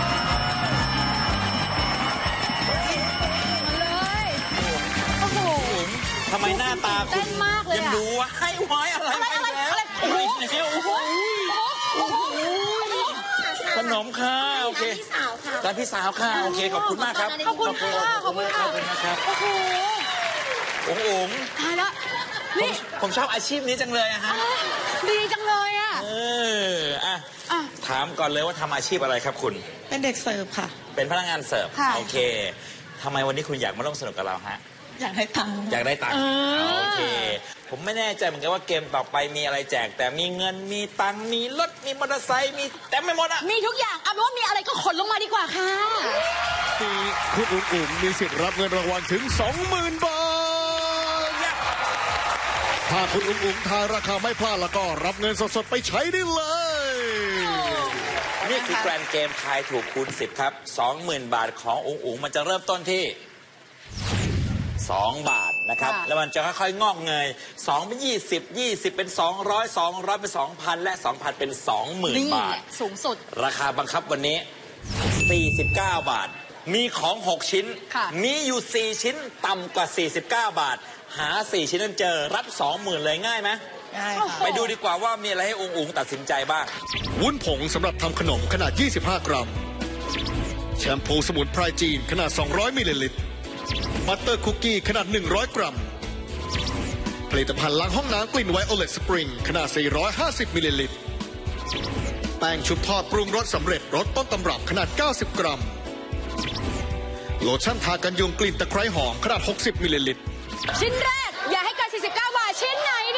มาเลยโอ้โหทำไมหน้าตาคุณเต้นมากเลยอะยังดูว่าให้ไว้อะไรอะไรไปอะไรแล้วอะไรโอ้โหเดี๋ยวโอ้โหโอ้โหขนมค่ะโอเคร้านพี่สาวค่ะโอเคขอบคุณมากครับขอบคุณค่ะขอบคุณค่ะขอบคุณนะครับโอ้โหอุ๋งอุ๋งตายแล้วผมนี่ผมชอบอาชีพนี้จังเลยอะฮะดีจังเลยอ่ะเอออ่ะอ่ะถามก่อนเลยว่าทำอาชีพอะไรครับคุณเป็นเด็กเสิร์ฟค่ะเป็นพนักงานเสิร์ฟค่ะโอเคทำไมวันนี้คุณอยากมาร่วมสนุกกับเราฮะอยากให้ตังค์อยากได้ตังค์เออโอเค ผมไม่แน่ใจเหมือนกันว่าเกมต่อไปมีอะไรแจก แต่มีเงินมีตังค์มีรถมีมอเตอร์ไซค์มีเต็มไปหมดอะมีทุกอย่างเอาเป็นว่ามีอะไรก็ขนลงมาดีกว่าค่ะคุณอุ๋งอุ๋งมีสิทธิ์รับเงินรางวัลถึง สองหมื่น บาท ถ้าคุณอุ๋งอุ๋งทายราคาไม่พลาดแล้วก็รับเงินสดๆไปใช้ได้เลยนี่คือแกรนด์เกมทายถูกคูณสิบครับ สองหมื่น บาทของอุ๋งอุ๋งมันจะเริ่มต้นที่สองบาทนะครับค่ะแล้วมันจะค่อยๆงอกเงยสองเป็นยี่สิบ ยี่สิบเป็นสองร้อย สองร้อยเป็นสองพันและสองพันเป็นสองหมื่นนี่บาทสูงสุดราคาบังคับวันนี้สี่สิบเก้า บาท มีของหกชิ้นค่ะมีอยู่สี่ชิ้นต่ำกว่าสี่สิบเก้า บาท หาสี่ชิ้นนั้นเจอรับสองหมื่นเลยง่ายไหมง่ายโอ้ค่ะโหไปดูดีกว่าว่ามีอะไรให้อุ๋งอุ๋งตัดสินใจบ้างวุ้นผงสำหรับทำขนมขนาด ยี่สิบห้า กรัม แชมพูสมุนไพรจีนขนาด สองร้อย มิลลิลิตร บัตเตอร์คุกกี้ขนาด หนึ่งร้อย กรัม ผลิตภัณฑ์ล้างห้องน้ำกลิ่นไวโอเลตสปริงขนาด สี่ร้อยห้าสิบ มิลลิลิตร แป้งชุบทอดปรุงรสสำเร็จรสต้นตำรับขนาด เก้าสิบ กรัม โลชั่นทากันยุงกลิ่นตะไคร้หอมขนาด หกสิบ มิลลิลิตรชิ้นแรก อย่าให้เกินสี่สิบเก้า บาท ชิ้นไหนดี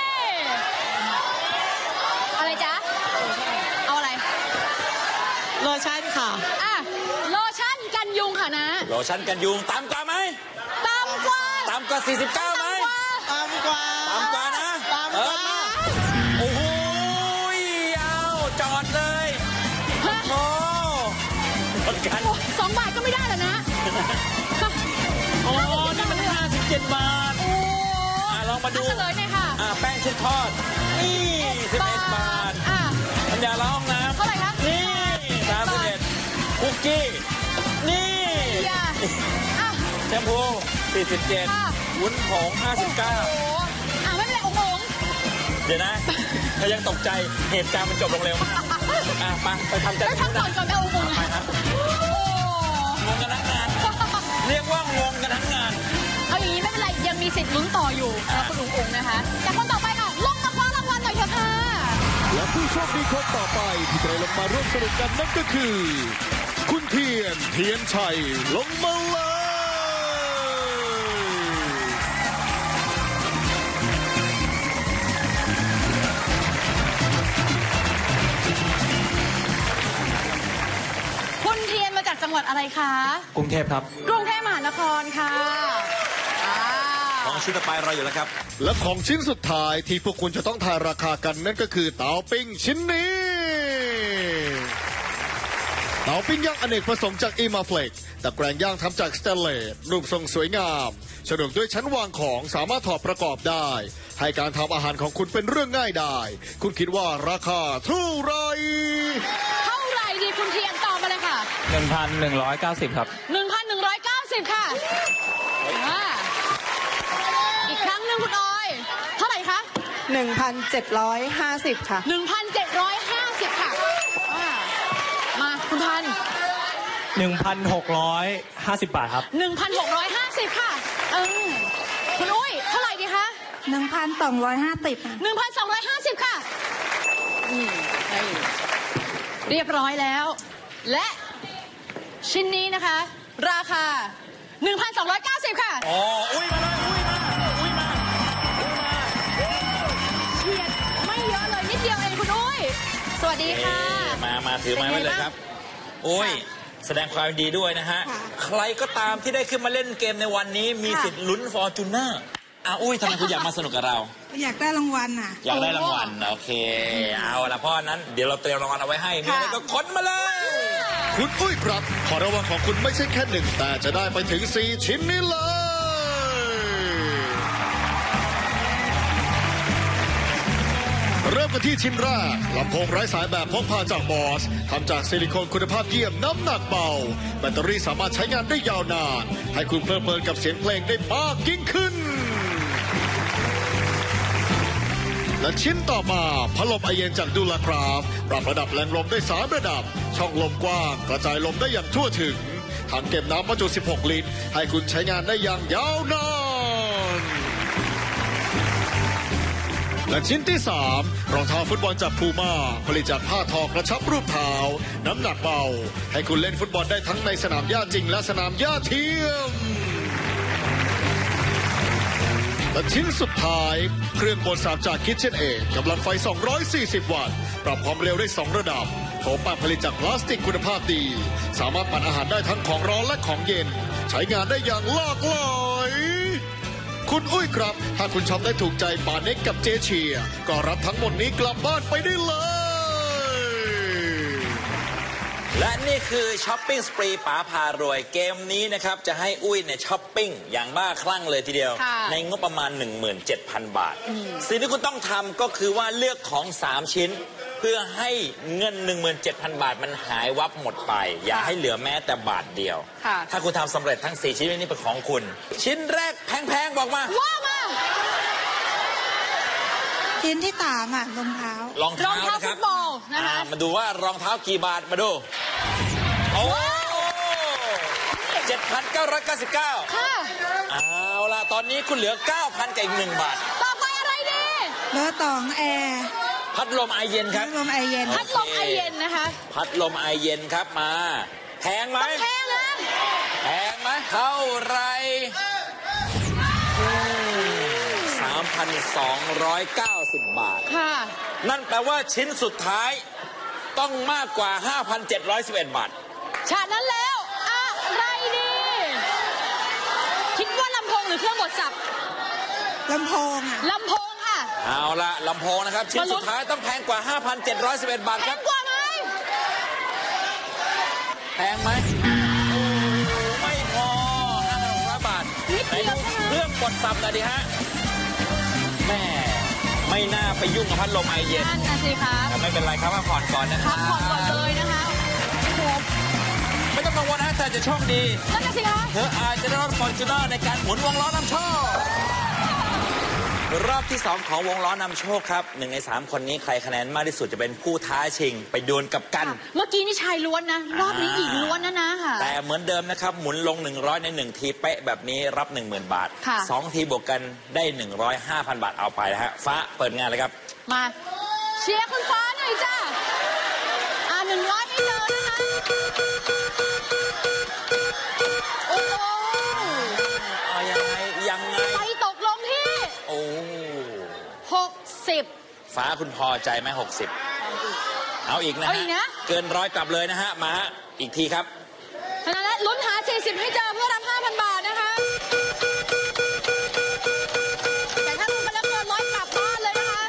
อะไรจ๊ะ เอาอะไรโลชั่นค่ะอ่ะ โลชั่นกันยุงค่ะนะโลชั่นกันยุงต่ำกว่าไหมต่ำกว่าต่ำกว่าสี่สิบเก้าไหมตามกว่าต่ำกว่านะตามเอกว่าอมาโอ้โหเอาจอดเลยฮะโอ้หมดกันสองบาทก็ไม่ได้เหรอนะโอ้นี่มันห้าสิบเจ็ดบาทโอ้อ่ะลองมาดูเฉลยหน่อยค่ะอ่ะแป้งชุบทอด นี่สิบเอ็ดบาทอ่ะน้ำยาล้างห้องน้เท่าไหร่คะำนี่สามสิบเอ็ดคุกกี้ นี่อย่าอ่ะแชมพูสี่สิบเจ็ดค่ะวุ้นผงห้าสิบเก้าโอ้โหอ่ะไม่เป็นไรโอ้โหเดี๋ยวนะเธอยังตกใจเหตุการณ์มันจบลงเร็วมากอ่ะไปไปทำใจไปทำก่อนก่อนไปเอาโอ้โหไปครับโอ้งงกันทั้งงาน เรียกว่างงกันทั้งงานเอาอย่างนี้ไม่เป็นไร ยังมีสิทธิ์ลุ้นต่ออยู่นะคุณอุ๋งอุ๋งนะคะ แต่คนต่อไปค่ะ ลงมาคว้ารางวัลหน่อยเถอะค่ะและผู้โชคดีคนต่อไปที่จะได้ลงมาร่วมสนุกกันนั่นก็คือ คุณเทียนเทียนชัยลงมาเลยคุณเทียนมาจากจังหวัดอะไรคะกรุงเทพครับกรุงเทพมหานครค่ะอ่าของชิ้นต่อไปรออยู่แล้วครับและของชิ้นสุดท้ายที่พวกคุณจะต้องทายราคากันนั่นก็คือเตาปิ้งชิ้นนี้ เตาปิ้งย่างอเนกประสงค์จากอีมาเฟล็กตะแกรงย่างทำจากสเตนเลสรูปทรงสวยงามสะดวกด้วยชั้นวางของสามารถถอดประกอบได้ ให้การทำอาหารของคุณเป็นเรื่องง่ายได้ คุณคิดว่าราคาเท่าไหรเท่าไหร่ดีคุณเทียนตอบมาเลยค่ะหนึ่งพันหนึ่งร้อยเก้าสิบครับหนึ่งพันหนึ่งร้อยเก้าสิบค่ะอ่าอีกครั้งหนึ่งคุณออย เท่าไหร่คะหนึ่งพันเจ็ดร้อยห้าสิบค่ะหนึ่งพันเจ็ดร้อยห้าสิบค่ะอ่ามาคุณพันหนึ่งพันหกร้อยห้าสิบบาทครับหนึ่งพันหกร้อยห้าสิบค่ะเออคุณอุ้ย เท่าไหร่ดีคะหนึ่งพันสองร้อยห้าสิบหนึ่งพันสองร้อยห้าสิบค่ะอืมได้เรียบร้อยแล้ว และชิ้นนี้นะคะ ราคาหนึ่งพันสองร้อยเก้าสิบ ค่ะอ๋ออุ้ยมาเลยอุ้ยมาอุ้ยมาอุ้ยมาเฉียดไม่เยอะเลยนิดเดียวเองคุณอุ้ยสวัสดีค่ะมามาถือไม้ไว้เลยครับอุ้ยแสดงความยินดีด้วยนะฮะใครก็ตามที่ได้ขึ้นมาเล่นเกมในวันนี้มีสิทธิ์ลุ้นฟอร์จูเนอร์อ้าวอุ้ยทำไมคุณอยากมาสนุกกับเราอยากได้รางวัลอ่ะอยากได้รางวัลโอเคเอาละพ่อนั้นเดี๋ยวเราเตรียมรางวัลเอาไว้ให้มีอะไรก็ขนมาเลยคุณอุ้ยครับขอรางวัลของคุณไม่ใช่แค่หนึ่งแต่จะได้ไปถึงสี่ชิ้นนี้เลยเริ่มกันที่ชิ้นแรกลำโพงไร้สายแบบพกพาจากบอสทำจากซิลิโคนคุณภาพเยี่ยมน้ำหนักเบาแบตเตอรี่สามารถใช้งานได้ยาวนานให้คุณเพลิดเพลินกับเสียงเพลงได้มากยิ่งขึ้นและชิ้นต่อมาพัดลมไอเย็นจากดูลาคราฟปรับระดับแรงลมได้สามระดับช่องลมกว้างกระจายลมได้อย่างทั่วถึงถังเก็บน้ำบรรจุสิบหกลิตรให้คุณใช้งานได้อย่างยาวนานและชิ้นที่สามรองเท้าฟุตบอลจากพูม่าผลิตจากผ้าทอกระชับรูปเท้าน้ำหนักเบาให้คุณเล่นฟุตบอลได้ทั้งในสนามหญ้าจริงและสนามหญ้าเทียมและชิ้นสุดท้ายเครื่องบดสามจากคิทเช่นเอกกำลังไฟสองร้อยสี่สิบวัตต์ปรับความเร็วได้สองระดับโถปั่นผลิตจากพลาสติกคุณภาพดีสามารถปั่นอาหารได้ทั้งของร้อนและของเย็นใช้งานได้อย่างหลากหลายคุณอุ้ยครับถ้าคุณชอบได้ถูกใจปาเน็กกับเจเชียก็รับทั้งหมดนี้กลับบ้านไปได้เลยและนี่คือช้อปปิ้งสปรีป๋าพารวยเกมนี้นะครับจะให้อุ้ยเนี่ยช้อปปิ้งอย่างบ้าคลั่งเลยทีเดียวในงบประมาณ หนึ่งหมื่นเจ็ดพัน บาทสิ่งที่คุณต้องทำก็คือว่าเลือกของสามชิ้นเพื่อให้เงิน หนึ่งหมื่นเจ็ดพัน บาทมันหายวับหมดไปอย่าให้เหลือแม้แต่บาทเดียวถ้าคุณทำสำเร็จทั้งสี่ชิ้นนี้เป็นของคุณชิ้นแรกแพงๆบอกมาว่ามาชิ้นที่สามอ่ะรองเท้ารองเท้านะครับฟุตบอลนะคะมาดูว่ารองเท้ากี่บาทมาดูโอ้เจ็ดพันเก้าร้อยเก้าสิบเก้าค่ะเอาล่ะตอนนี้คุณเหลือ เก้าพัน กับอีกหนึ่งบาทต่อไปอะไรดีเบอร์ตองแอร์พัดลมไอเย็นครับพัดลมไอเย็นพัดลมไอเย็นนะคะพัดลมไอเย็นครับมาแพงไหมแพงนะแพงไหมเท่าไรสามพันสองร้อยเก้าสิบบาทค่ะนั่นแปลว่าชิ้นสุดท้ายต้องมากกว่า ห้าพันเจ็ดร้อยสิบเอ็ด บาทฉะนั้นแล้วอะไรดีคิดว่าลำโพงหรือเครื่องบดสับลำโพงอ่ะลำโพงค่ะเอาละลำโพงนะครับชิ้นสุดท้ายต้องแพงกว่า ห้าพันเจ็ดร้อยสิบเอ็ด บาทครับแพงกว่าไหมแพงไหมไม่พอ ห้าพันหกร้อย บาทไหนดูเครื่องบดสับหน่อยดิฮะแม่ไม่น่าไปยุ่งกับพัดลมไอเย็นนั่นนะสิครับแต่ไม่เป็นไรครับพักผ่อนก่อนนะครับพักผ่อนก่อนเลยนะคะไม่ต้องกังวลนะเธอจะโชคดีนั่นนะสิคะเธออาจจะได้รถฟอร์จูเนอร์ในการหมุนวงล้อนำโชครอบที่สองของวงล้อนำโชคครับหนึ่งในสามคนนี้ใครคะแนนมากที่สุดจะเป็นผู้ท้าชิงไปดวลกับกันเมื่อกี้นี่ชายล้วนนะรอบนี้หญิงล้วนนะนะค่ะแต่เหมือนเดิมนะครับหมุนลงหนึ่งร้อยในหนึ่งทีเป๊ะแบบนี้รับ หนึ่งหมื่น บาทสองทีบวกกันได้หนึ่งร้อยห้าพัน บาทเอาไปนะฮะฟ้าเปิดงานเลยครับมาเชียร์คุณฟ้าหน่อยจ้าอ่าหนึ่งร้อยไม่เจอนะคะโอ้โหเอายังไงยังไงไปตกลงที่โอ้หกสิบฟ้าคุณพอใจไหมหกสิบเอาอีกนะฮะเกินร้อยกลับเลยนะฮะมาอีกทีครับขณะนั้นลุ้นหาสี่สิบให้เจอเพื่อรับ ห้าพัน บาทนะคะแต่ถ้าลุ้นไปแล้วเกินร้อยกลับบ้านเลยนะคะ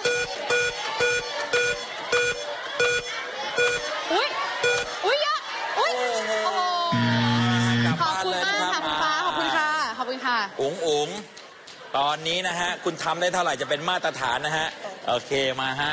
อุ้ยอุ้ยเยอะอุ้ยโอ้โหกลับบ้านเลยนะครับขอบคุณฟ้าขอบคุณค่ะขอบคุณค่ะอุ๋งอุ๋งตอนนี้นะฮะคุณทำได้เท่าไหร่จะเป็นมาตรฐานนะฮะโอเคมาฮะ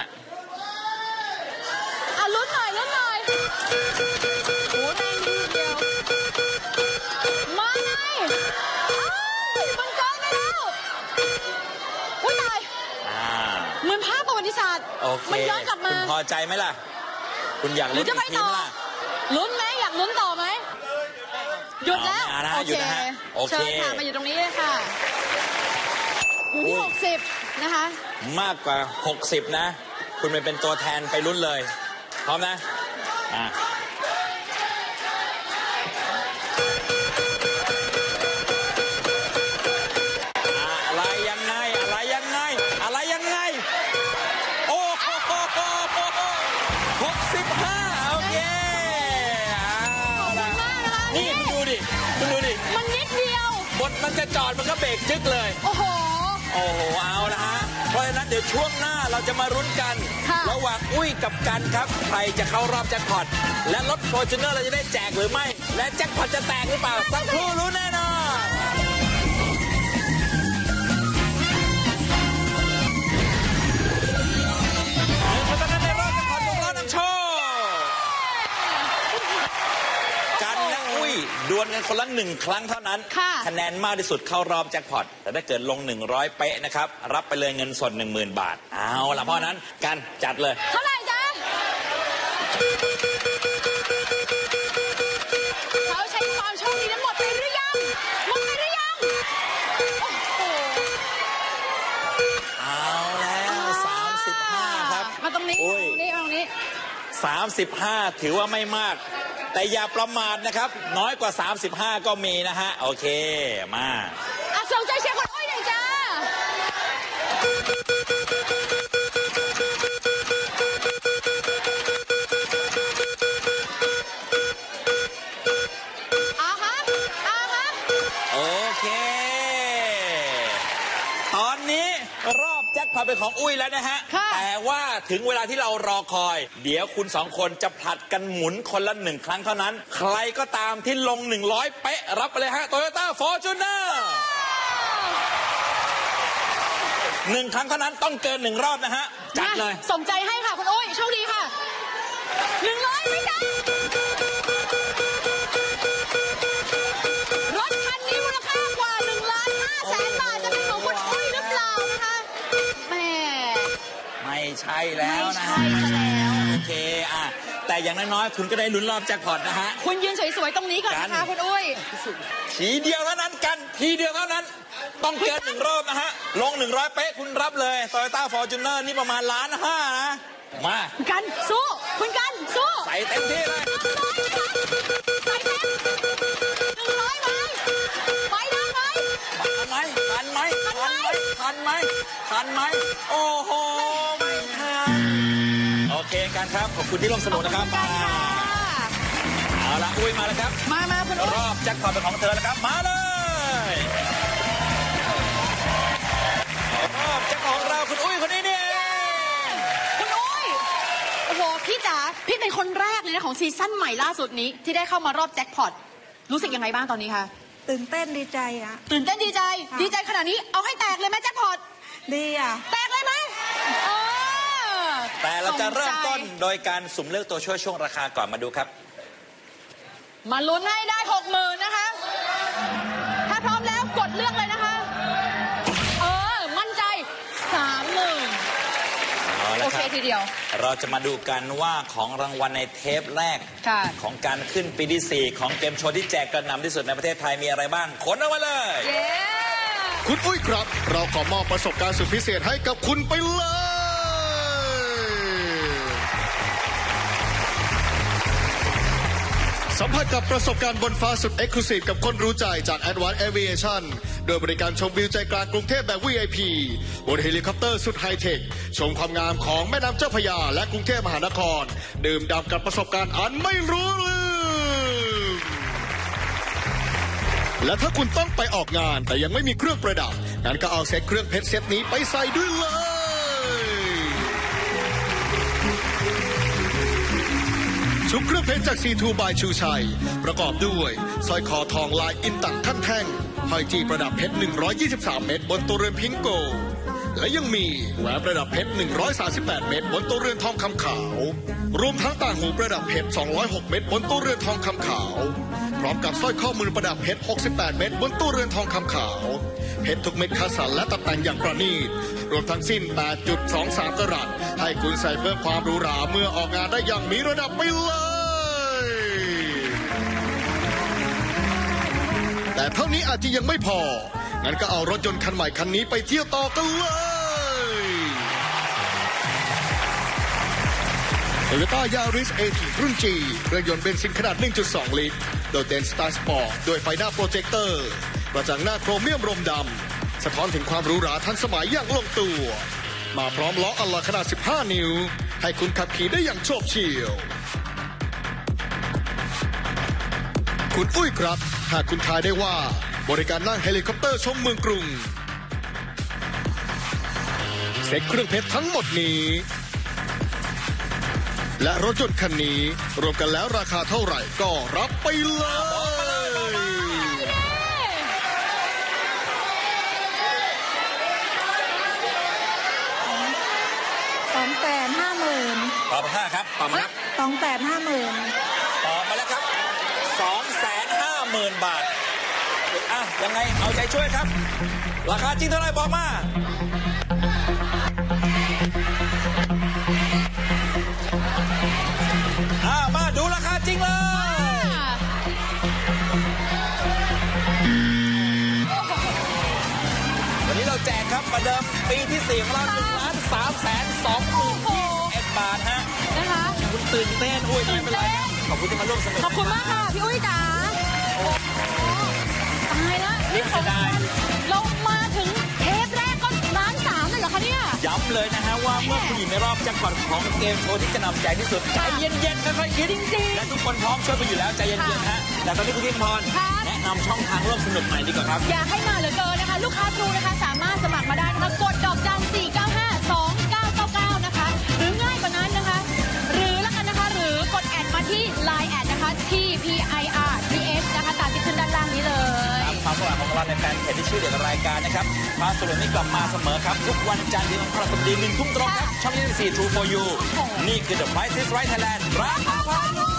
อ่ะลุ้นหน่อยลุ้นหน่อยโอ้แรงดีเดียวมาไงมันเกินไปแล้วอุ้ยตายเหมือนภาพประวัติศาสตร์มันย้อนกลับมาคุณพอใจไหมล่ะคุณอยากลุ้นอีกทีไหมล่ะลุ้นไหมอยากลุ้นต่อไหมหยุดแล้วโอเคเชิญค่ะมาอยู่ตรงนี้เลยค่ะอยู่ที่หกสิบนะคะมากกว่าหกสิบนะคุณไปเป็นตัวแทนไปลุ้นเลยพร้อมนะอ่ะบทมันจะจอดมันก็เบรกจึ๊กเลยโอ้โหโอ้โห เอาละฮะ เพราะฉะนั้นเดี๋ยวช่วงหน้าเราจะมารุ้นกันค่ะระหว่างอุ้ยกับกันครับ ใครจะเข้ารอบแจ็คพอต และรถฟอร์จูเนอร์เราจะได้แจกหรือไม่ และแจ็คพอตจะแตกหรือเปล่า สักครู่รู้แน่นอนเพราะฉะนั้นในรอบแจ็คพอตวงล้อนำโชค กันและอุ้ยดวลกันคนละหนึ่งครั้งเท่านั้นค่ะคะแนนมากที่สุดเข้ารอบแจ็คพอต แต่ถ้าเกิดลงหนึ่งร้อยเป๊ะนะครับ รับไปเลยเงินสด หนึ่งหมื่น บาท เอาล่ะเพราะฉะนั้นกันจัดเลยเท่าไหร่จ๊ะเขาใช้ความโชคดีนั้นหมดไปหรือยัง หมดไปหรือยัง โอ้โหเอาแล้วสามสิบห้าครับมาตรงนี้อุ้ยนี่มาตรงนี้สามสิบห้าถือว่าไม่มาก แต่อย่าประมาทนะครับ น้อยกว่าสามสิบห้าก็มีนะฮะ โอเค มาอ่ะส่งใจเชียร์คนอุ้ยหน่อยจ้า อ่าฮะ อ่าฮะโอเค ตอนนี้รอบแจ็คพอตเป็นของอุ้ยแล้วนะฮะค่ะแต่ว่าถึงเวลาที่เรารอคอย เดี๋ยวคุณสองคนจะผลัดกันหมุนคนละหนึ่งครั้งเท่านั้น ใครก็ตามที่ลงหนึ่งร้อยเป๊ะ รับไปเลยฮะ Toyota Fortuner หนึ่งครั้งเท่านั้นต้องเกินหนึ่งรอบนะฮะ จัดเลยสมใจให้ค่ะ คุณอุ้ย โชคดีค่ะหนึ่งร้อยไหมจ๊ะรถคันนี้มูลค่ากว่าหนึ่งล้านห้าแสนบาทจะเป็นของคุณอุ้ยหรือเปล่านะคะแหม่ไม่ใช่แล้วนะฮะไม่ใช่ซะแล้วโอเคอ่ะแต่อย่างน้อยๆคุณก็ได้ลุ้นรอบแจ็คพอตนะฮะคุณยืนสวยๆตรงนี้ก่อนนะคะคุณอุ้ยทีเดียวเท่านั้นกันทีเดียวเท่านั้น ต้องเกินหนึ่งรอบนะฮะ ลงหนึ่งร้อยเป๊ะคุณรับเลย Toyota Fortuner นี่ประมาณล้านห้านะ มากันสู้ คุณกันสู้ใส่เต็มที่เลยใส่เต็มหนึ่งร้อยไหมไปได้ไหมทันไหมทันไหมทันไหมทันไหมทันไหมโอ้โหไม่ทันโอเคกันครับขอบคุณที่ร่วมสนุกนะครับมาเอาละอุ้ยมาแล้วครับมามาคุณอุ้ยรอบแจ็คพอตเป็นของเธอแล้วครับ มาเลยรอบแจ็คพอตของเราคุณอุ้ยคนนี้เนี่ยคุณอุ้ย โอ้โห พี่จ๋า พี่เป็นคนแรกเลยนะของซีซั่นใหม่ล่าสุดนี้ ที่ได้เข้ามารอบแจ็คพอต รู้สึกยังไงบ้างตอนนี้คะตื่นเต้นดีใจอ่ะตื่นเต้นดีใจค่ะดีใจขนาดนี้ เอาให้แตกเลยไหมแจ็คพอตดีอ่ะแตกเลยไหมเออแต่เราจะเริ่มต้นสใจโดยการสุ่มเลือกตัวช่วยช่วงราคาก่อนมาดูครับมาลุ้นให้ได้หกหมื่นนะคะ ถ้าพร้อมแล้วกดเลือกเลยนะคะ เออ มั่นใจสามหมื่นเอาละโอคเครับ ทีเดียวเราจะมาดูกันว่าของรางวัลในเทปแรกค่ะของการขึ้นปีที่สี่ของเกมโชว์ที่แจกกระหน่ำที่สุดในประเทศไทยมีอะไรบ้างขนออกมาเลยเย้คุณอุ้ยครับ เราขอมอบประสบการณ์สุดพิเศษให้กับคุณไปเลย สัมผัสกับประสบการณ์บนฟ้าสุดเอ็กซ์คลูซีฟกับคนรู้ใจจาก Advanced Aviation โดยบริการชมวิวใจกลางกรุงเทพแบบ วี ไอ พี บนเฮลิคอปเตอร์สุดไฮเทค ชมความงามของแม่น้ำเจ้าพระยาและกรุงเทพมหานคร ดื่มด่ำกับประสบการณ์อันไม่รู้ลืม และถ้าคุณต้องไปออกงานแต่ยังไม่มีเครื่องประดับงั้นก็เอาเซ็ตเครื่องเพชรเซ็ตนี้ไปใส่ด้วยเลย ชุดเครื่องเพชรจาก ซี ทู by ชูชัย ประกอบด้วยสร้อยคอทองลายอินตักขั้นแท่งห้อยจีประดับเพชรหนึ่งร้อยยี่สิบสามเม็ดบนตัวเรือนพิงโก และยังมีแหวนประดับเพชรหนึ่งร้อยสามสิบแปดเม็ดบนตัวเรือนทองคำขาวรวมทั้งต่างหูประดับเพชรสองร้อยหกเม็ดบนตัวเรือนทองคำขาวพร้อมกับสร้อยข้อมือประดับเพชรหกสิบแปดเม็ดบนตัวเรือนทองคำขาวเพชรทุกเม็ดคัดสรรและตัดแต่งอย่างประณีตรวมทั้งสิ้น แปดจุดสองสาม กะรัตให้คุณใส่เพิ่มความหรูหราเมื่อออกงานได้อย่างมีระดับไปเลยแต่เท่านี้อาจจะยังไม่พองั้นก็เอารถยนต์คันใหม่คันนี้ไปเที่ยวต่อกันเลย Toyota Yaris เอ ที รุ่น G เครื่องยนต์เบนซินขนาด หนึ่งจุดสอง ลิตร โดดเด่นสไตล์สปอร์ตด้วยไฟหน้าโปรเจคเตอร์กระจังหน้าโครเมียมรมดำสะท้อนถึงความหรูหราทันสมัยอย่างลงตัวมาพร้อมล้ออัลลอยขนาด สิบห้า นิ้วให้คุณขับขี่ได้อย่างโฉบเฉี่ยวคุณอุ้ยครับหากคุณทายได้ว่าบริการนั่งเฮลิคอปเตอร์ชมเมืองกรุงเซ็ตเครื่องเพชรทั้งหมดนี้และรถยนต์คันนี้รวมกันแล้วราคาเท่าไหร่ก็รับไปเลยสองแสนห้าหมื่นตอบมาห้าครับตอบมาครับสองแสนห้าหมื่นตอบมาแล้วครับสองแสนห้าหมื่นบาทอ่ะยังไงเอาใจช่วยครับ ราคาจริงเท่าไหร่บอกมาอ่ะมาดูราคาจริงเลยวันนี้เราแจกครับประเดิมปีที่สี่ของเราหนึ่งล้านสามแสนสองหมื่นยี่สิบเอ็ดบาทฮะนะคะคุณตื่นเต้นอุ้ยไม่เป็นไรครับขอบคุณที่มาร่วมสนุกขอบคุณมากค่ะ พี่อุ้ยจ๋าตายแล้วนี่ของวันลงมาถึงเทปแรกก็ล้านสามเลยเหรอคะเนี่ยย้ำเลยนะฮะว่าเมื่อคุณอยู่ในรอบแจ็คพอตของเกมโชว์ที่จะนำใจที่สุดใจเย็นๆค่อยๆคิดจริงๆและทุกคนพร้อมช่วยกันอยู่แล้วใจเย็นๆฮะแต่ตอนนี้คุณพิมพรครับแนะนำช่องทางร่วมสนุกใหม่ดีกว่าครับอยากให้มาเหลือเกินนะคะ ลูกค้าทรูนะคะสามารถสมัครมาได้นะคะกดดอกจันสี่เก้าห้าสองเก้าเก้าเก้านะคะ หรือง่ายกว่านั้นนะคะ หรือละกันนะคะ หรือกดแอดมาที่ ไลน์ แอดนะคะ ที พี ไอ อาร์ ที เอส นะคะตามที่ขึ้นด้านล่างนี้เลยความสว่างของเราในแฟนเพจที่ชื่อเดียวกับรายการนะครับความสนุกนี้กลับมาเสมอครับทุกวันจันทร์ถึงวันพฤหัสบดีหนึ่งทุ่มตรงครับช่องยี่สิบสี่ True for You นี่คือ The Price is Right Thailand ราคาพายุ